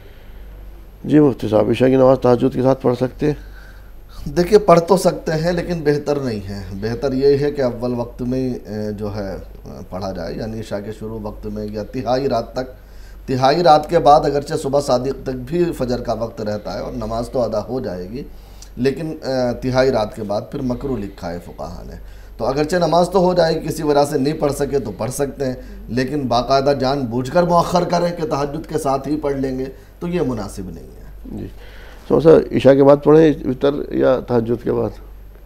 جی مفتی صاحب عشاء کی نماز تہجد کے ساتھ پڑھ سکتے ہیں؟ دیکھیے پڑھ تو سکتے ہیں لیکن بہتر نہیں ہے. بہتر یہ ہے کہ اول وقت میں جو ہے پڑھا جائے، یعنی عشاء کے شروع وقت میں یا تہائی رات تک. تہائی رات کے بعد اگرچہ صبح صادق تک بھی فجر کا وقت رہتا ہے اور نماز تو ادا ہو جائے گی، لیکن تہائی رات کے بعد پھر مکروہ لکھا ہے فقہا نے. تو اگرچہ نماز تو ہو جائے گی، کسی وجہ سے نہیں پڑھ سکے تو پڑھ سکتے ہیں، لیکن باقاعدہ جان بوجھ کر مؤخر کریں کہ تہجد کے ساتھ ہی پڑھ لیں گے تو یہ مناسب نہیں ہے. جی سو سر عشاء کے بعد پڑھیں وطر یا تہجد کے بعد؟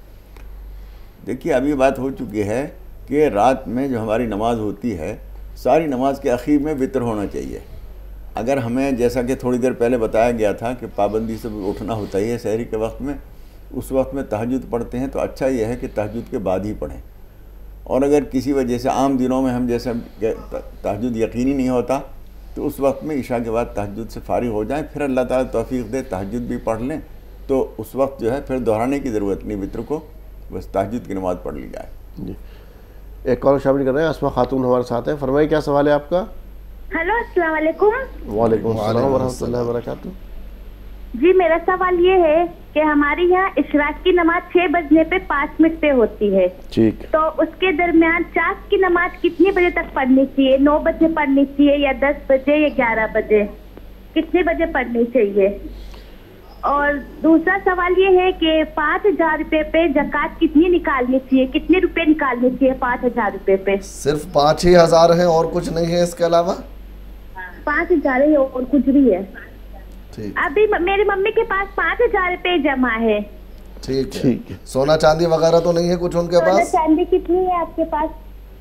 دیکھیے ابھی بات ہو چکی ہے کہ رات میں جو ہماری نماز ہوتی ہے ساری نماز کے اخیر میں وطر ہونا چاہیے. اگر ہمیں جیسا کہ تھوڑی دیر پہلے بتایا گیا تھا کہ پابندی سے اٹھنا ہوتا ہے سحری کے وقت میں، اس وقت میں تہجد پڑھتے ہیں تو اچھا یہ ہے کہ تہجد کے بعد ہی پڑھیں. اور اگر کسی وجہ سے عام دنوں میں ہم جیسے تہجد یقینی نہیں ہوتا تو اس وقت میں عشاء کے بعد تہجد سے فارغ ہو جائیں، پھر اللہ تعالیٰ توفیق دے تہجد بھی پڑھ لیں تو اس وقت جو ہے پھر دہرانے کی ضرورت نہیں وطر کو، بس تہجد کی نماز پڑھ لی جائے. جی ایک کال شامل کر رہے ہیں. اسما خاتون ہمارے ساتھ ہیں. فرمائیے کیا سوال ہے آپ کا؟ ہلو السلام علیکم. وعلیکم السلام ورحمۃ اللہ وبرکاتہ. جی میرا سوال یہ ہے کہ ہمارے یہاں اشراق کی نماز چھ بجنے پہ پانچ منٹ پہ ہوتی ہے، ٹھیک، تو اس کے درمیان چاش کی نماز کتنے بجے تک پڑھنی چاہیے؟ نو بجے پڑھنی چاہیے یا دس بجے یا گیارہ بجے؟ کتنے بجے پڑھنی چاہیے؟ اور دوسرا سوال یہ ہے کہ پانچ ہزار روپے پہ زکوٰۃ کتنی نکالنی چاہیے؟ کتنے روپے نکالنے چاہیے پانچ ہزار روپے پہ؟ صرف پانچ ہی ہزار ہیں اور کچھ نہیں ہے اس کے علاوہ؟ پانچ ہزار ہے اور کچھ بھی ہے. ابھی میری ممی کے پاس پانچ ہزار روپے جمع ہے. ٹھیک ہے. سونا چاندی وغیرہ تو نہیں ہے کچھ ان کے پاس؟ سونا چاندی کتنی ہے آپ کے پاس؟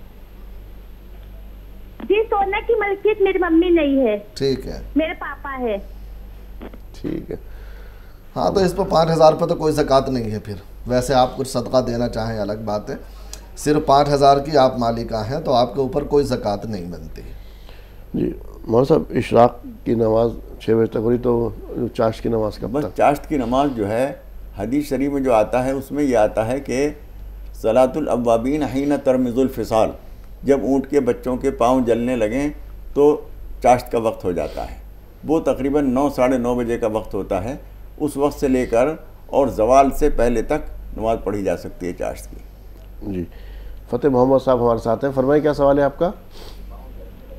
جی سونا کی ملکیت میری ممی نہیں ہے. ٹھیک ہے. میرے پاپا ہے. ٹھیک ہے. ہاں تو اس پہ پانچ ہزار پہ تو کوئی زکوٰۃ نہیں ہے. پھر ویسے آپ کچھ صدقہ دینا چاہیں الگ بات ہے، صرف پانچ ہزار کی آپ مالکہ ہیں تو آپ کے اوپر کوئی زکوٰۃ نہیں بنتی. جی مولانا صاحب اشراق کی نماز چھ بجے تک ہو رہی تو چاشت کی نماز کب بس چاشت کی نماز جو ہے حدیث شریف میں جو آتا ہے اس میں یہ آتا ہے کہ صلاۃ الاوابین حین ترمز الفصال، جب اونٹ کے بچوں کے پاؤں جلنے لگیں تو چاشت کا وقت ہو جاتا ہے. وہ تقریباً نو ساڑھے نو بجے کا وقت ہوتا ہے. اس وقت سے لے کر اور زوال سے پہلے تک نماز پڑھی جا سکتی ہے چاشت کی. جی فتح محمد صاحب ہمارے ساتھ ہیں. فرمائیے کیا سوال ہے آپ کا؟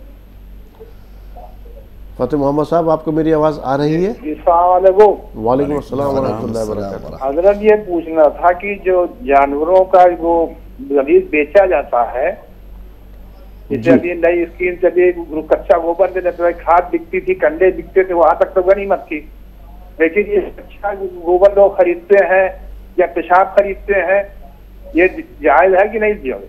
فتح محمد صاحب آپ کو میری آواز آ رہی ہے؟ السلام علیکم۔ وعلیکم السلام ورحمۃ اللہ وبرکاتہ۔ حضرت یہ پوچھنا تھا کہ جو جانوروں کا وہ غلیظ بیچا جاتا ہے، جیسے ابھی نئی اسکیم چلی، کچا گوبر دیتے تھے، کھاد بکتی تھی، کنڈے بکتے تھے، وہاں تک تو غنیمت تھی، لیکن یہ کچا گوبر لوگ خریدتے ہیں یا پیشاب خریدتے ہیں، یہ جائز ہے کہ نہیں جائز؟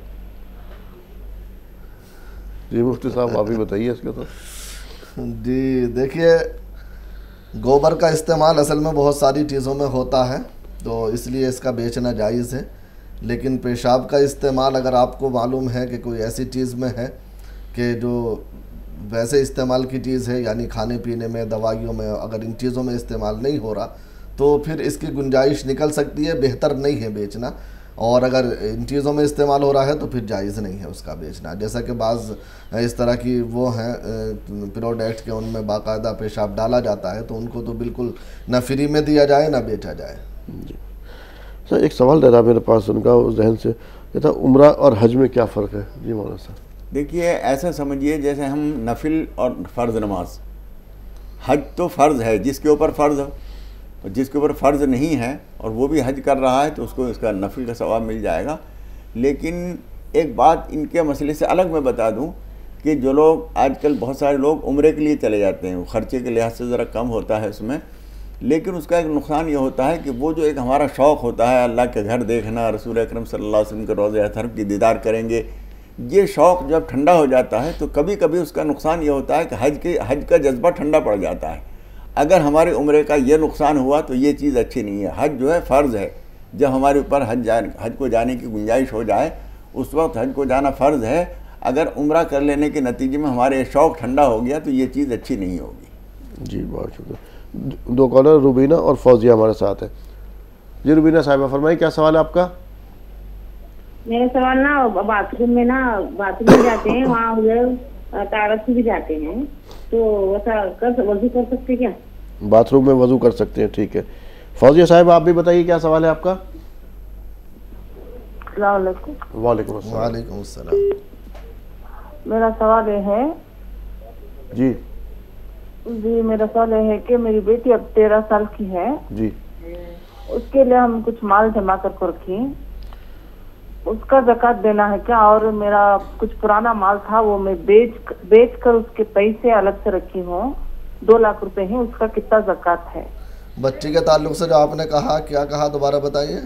جی مفتی صاحب آپ ہی بتائیے اس کا۔ تو جی دیکھیے، گوبر کا استعمال اصل میں بہت ساری چیزوں میں ہوتا ہے، تو اس لیے اس کا بیچنا جائز ہے، لیکن پیشاب کا استعمال اگر آپ کو معلوم ہے کہ کوئی ایسی چیز میں ہے کہ جو ویسے استعمال کی چیز ہے، یعنی کھانے پینے میں، دوائیوں میں، اگر ان چیزوں میں استعمال نہیں ہو رہا تو پھر اس کی گنجائش نکل سکتی ہے، بہتر نہیں ہے بیچنا، اور اگر ان چیزوں میں استعمال ہو رہا ہے تو پھر جائز نہیں ہے اس کا بیچنا۔ جیسا کہ بعض اس طرح کی وہ ہیں پروڈکٹ کے ان میں باقاعدہ پیشاب ڈالا جاتا ہے، تو ان کو تو بالکل نہ فری میں دیا جائے نہ بیچا جائے۔ جی سر، ایک سوال رہا میرے پاس ان کا اس ذہن سے، یہ تھا عمرہ اور حج میں کیا فرق ہے؟ جی مولانا صاحب۔ دیکھیے ایسا سمجھیے جیسے ہم نفل اور فرض نماز، حج تو فرض ہے جس کے اوپر فرض ہو، اور جس کے اوپر فرض نہیں ہے اور وہ بھی حج کر رہا ہے تو اس کو اس کا نفل کا ثواب مل جائے گا۔ لیکن ایک بات ان کے مسئلے سے الگ میں بتا دوں کہ جو لوگ آج کل بہت سارے لوگ عمرے کے لیے چلے جاتے ہیں، وہ خرچے کے لحاظ سے ذرا کم ہوتا ہے اس میں، لیکن اس کا ایک نقصان یہ ہوتا ہے کہ وہ جو ایک ہمارا شوق ہوتا ہے اللہ کے گھر دیکھنا، رسول اکرم صلی اللہ علیہ وسلم کے روضہ اطہر کی دیدار کریں گے، یہ شوق جب ٹھنڈا ہو جاتا ہے تو کبھی کبھی اس کا نقصان یہ ہوتا ہے کہ حج کے حج کا جذبہ ٹھنڈا پڑ جاتا ہے۔ اگر ہمارے عمرے کا یہ نقصان ہوا تو یہ چیز اچھی نہیں ہے۔ حج جو ہے فرض ہے، جب ہمارے اوپر حج جانے حج کو جانے کی گنجائش ہو جائے اس وقت حج کو جانا فرض ہے۔ اگر عمرہ کر لینے کے نتیجے میں ہمارے شوق ٹھنڈا ہو گیا تو یہ چیز اچھی نہیں ہوگی۔ جی بہت شکریہ۔ دو کالر روبینہ اور فوزیہ ہمارے ساتھ ہیں۔ جی روبینہ صاحبہ فرمائیں، کیا سوال ہے آپ کا؟ میرا سوال نا باتھ روم میں نا باتھ روم میں جاتے ہیں، وہاں ادھر طارت سے بھی جاتے ہیں، تو ویسا کر وضو کر سکتے کیا؟ باتھ روم میں وضو کر سکتے ہیں، ٹھیک ہے۔ فوزیہ صاحب آپ بھی بتائیے کیا سوال ہے آپ کا؟ السلام علیکم۔ وعلیکم السلام۔ وعلیکم السلام۔ میرا سوال یہ ہے جی جی میرا سوال یہ ہے کہ میری بیٹی اب تیرہ سال کی ہے، جی اس کے لیے ہم کچھ مال جمع کر کے رکھیں، اس کا زکوٰۃ دینا ہے کیا؟ اور میرا کچھ پرانا مال تھا وہ میں بیچ بیچ کر اس کے پیسے الگ سے رکھی ہوں، دو لاکھ روپے ہیں، اس کا کتنا زکوٰۃ ہے؟ بچی کے تعلق سے جو آپ نے کہا، کیا کہا دوبارہ بتائیے؟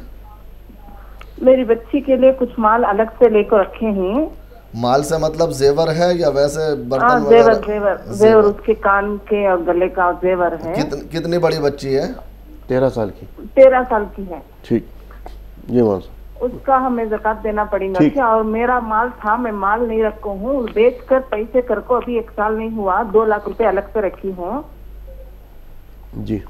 میری بچی کے لیے کچھ مال الگ سے لے کر رکھے ہیں۔ مال سے مطلب زیور ہے یا ویسے برتن زیور وغیرہ؟ زیور زیور اس کے کان کے اور گلے کا زیور ہے۔ کتنی بڑی بچی ہے؟ تیرہ سال کی۔ تیرہ سال کی ہے۔ ٹھیک جی مان صاحب، اس کا ہمیں زکوٰۃ دینا پڑے گا کیا؟ اور میرا مال تھا، میں مال نہیں رکھا ہوں، بیچ کر پیسے کر کو ابھی ایک سال نہیں ہوا، دو لاکھ روپے الگ سے رکھی ہوں۔ جی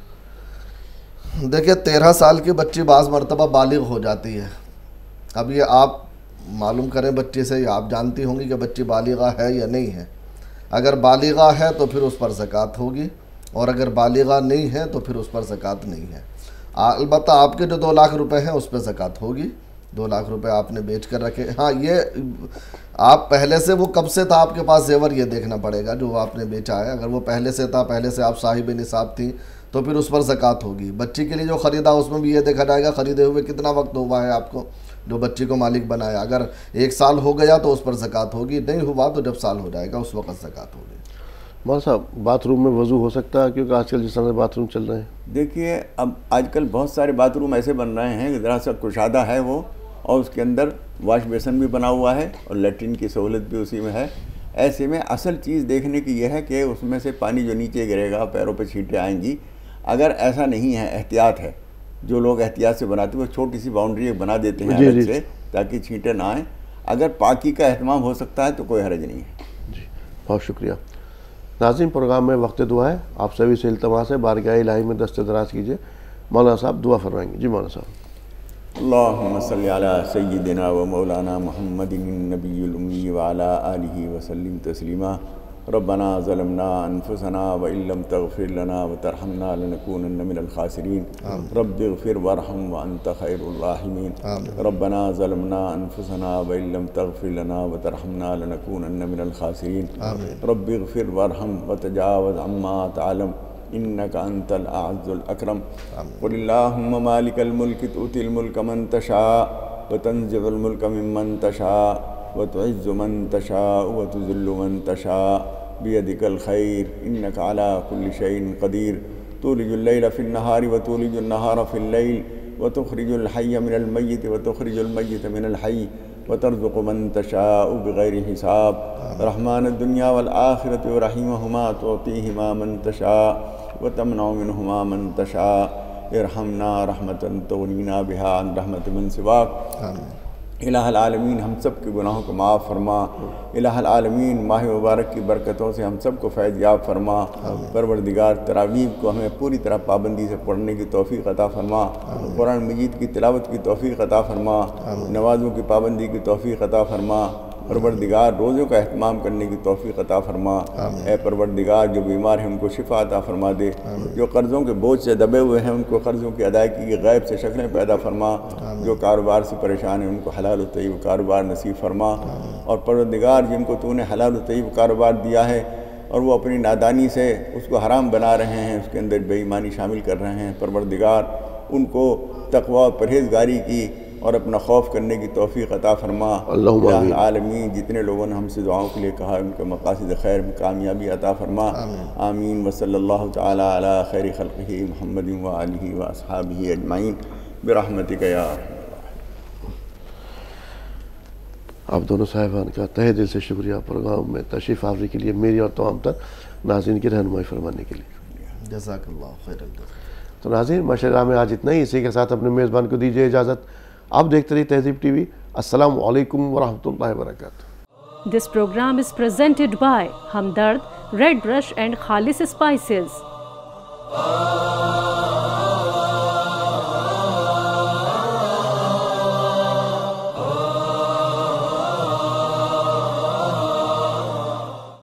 دیکھیں تیرہ سال کی بچی بعض مرتبہ بالغ ہو جاتی ہے، اب یہ آپ معلوم کریں بچی سے، یا آپ جانتی ہوں گی کہ بچی بالغہ ہے یا نہیں ہے۔ اگر بالغہ ہے تو پھر اس پر زکوٰۃ ہوگی، اور اگر بالغہ نہیں ہے تو پھر اس پر زکوٰۃ نہیں ہے۔ البتہ آپ کے جو دو لاکھ روپے ہیں اس پہ زکوٰۃ ہوگی، دو لاکھ روپے آپ نے بیچ کر رکھے۔ ہاں یہ آپ پہلے سے وہ کب سے تھا آپ کے پاس زیور، یہ دیکھنا پڑے گا جو آپ نے بیچا ہے۔ اگر وہ پہلے سے تھا، پہلے سے آپ صاحب نصاب تھیں، تو پھر اس پر زکوٰۃ ہوگی۔ بچی کے لیے جو خریدا اس میں بھی یہ دیکھا جائے گا خریدے ہوئے کتنا وقت ہوا ہے آپ کو، جو بچی کو مالک بنایا۔ اگر ایک سال ہو گیا تو اس پر زکوٰۃ ہوگی، نہیں ہوا تو جب سال ہو جائے گا اس وقت زکوٰۃ ہوگی۔ مولانا صاحب باتھ روم میں وضو ہو سکتا ہے؟ کیونکہ آج کل جس طرح باتھ روم چل رہے ہیں، دیکھیے اب آج کل بہت سارے باتھ روم ایسے بن رہے ہیں کہ ذرا سا کشادہ ہے وہ، اور اس کے اندر واش بیسن بھی بنا ہوا ہے اور لیٹرین کی سہولت بھی اسی میں ہے۔ ایسے میں اصل چیز دیکھنے کی یہ ہے کہ اس میں سے پانی جو نیچے گرے گا، پیروں پہ چھینٹیں آئیں گی۔ اگر ایسا نہیں ہے، احتیاط ہے، جو لوگ احتیاط سے بناتے ہیں وہ چھوٹی سی باؤنڈری بنا دیتے ہیں الگ سے تاکہ چھینٹیں نہ آئیں۔ اگر پاکی کا اہتمام ہو سکتا ہے تو کوئی حرج نہیں ہے۔ جی بہت شکریہ۔ ناظرین پروگرام میں وقت دعا ہے، آپ سبھی سے التماس ہے بارگاہ الہی میں دست دراز کیجیے۔ مولانا صاحب دعا فرمائیں گے۔ جی مولانا صاحب۔ اللہم صلی علی سیدنا و مولانا محمد النبی الامی وعلی آلہ وسلم تسلیما۔ ربنا ظلمنا انفسنا وان لم تغفر لنا وترحمنا لنكونن من الخاسرين رب اغفر وارحم وانت خير الراحمين ربنا ظلمنا انفسنا وان لم تغفر لنا وترحمنا لنكونن من الخاسرين رب اغفر وارحم وتجاوز عما تعلم انك انت الاعز الاكرم قل اللهم مالك الملك تؤتي الملك من تشاء وتنزع الملك ممن تشاء وتعز من تشاء وتذل من تشاء بيدك الخير إنك على كل شيء قدير تولج الليل في النهار وتولج النهار في الليل وتخرج الحي من الميت وتخرج الميت من الحي وترزق من تشاء بغير حساب رحمن الدنيا والآخرة ورحيمهما تعطيهما من تشاء وتمنع منهما من تشاء ارحمنا رحمة تغنينا بها عن رحمة من سواك الہ العالمین ہم سب کے گناہوں کو معاف فرما الہ العالمین ماہ مبارک کی برکتوں سے ہم سب کو فیض یاب فرما پروردگار تراویح کو ہمیں پوری طرح پابندی سے پڑھنے کی توفیق عطا فرما قرآن مجید کی تلاوت کی توفیق عطا فرما نمازوں کی پابندی کی توفیق عطا فرما پروردگار روزوں کا اہتمام کرنے کی توفیق عطا فرما اے پروردگار جو بیمار ہیں ان کو شفا عطا فرما دے جو قرضوں کے بوجھ سے دبے ہوئے ہیں ان کو قرضوں کی ادائیگی کی غیب سے شکلیں پیدا فرما جو کاروبار سے پریشان ہیں ان کو حلال و طیب کاروبار نصیب فرما اور پروردگار جن کو تو نے حلال و طیب کاروبار دیا ہے اور وہ اپنی نادانی سے اس کو حرام بنا رہے ہیں اس کے اندر بے ایمانی شامل کر رہے ہیں پروردگار ان کو تقوی و پرہیزگاری کی اور اپنا خوف کرنے کی توفیق عطا فرما الہ العالمین جتنے لوگوں نے ہم سے دعاؤں کے لیے کہا ان کے مقاصد خیر میں کامیابی عطا فرما آمین وصلی اللہ تعالی علی خیر خلقہ محمد و آلہ و اصحابہ اجمعین برحمتک یا ارحم۔ آپ دونوں صاحبان کا تہہ دل سے شکریہ پروگرام میں تشریف آوری کے لیے میری اور تمام تر ناظرین کی رہنمائی فرمانے کے لیے جزاک اللہ خیر۔ تو ناظرین ماشاءاللہ میں آج اتنا ہی، اسی کے ساتھ اپنے میزبان کو دیجیے اجازت۔ آپ دیکھتے رہیے تہذیب ٹی وی۔ السلام علیکم ورحمۃ اللہ وبرکاتہ۔ This program is presented by Hamdard, Red Brush and Khalis Spices.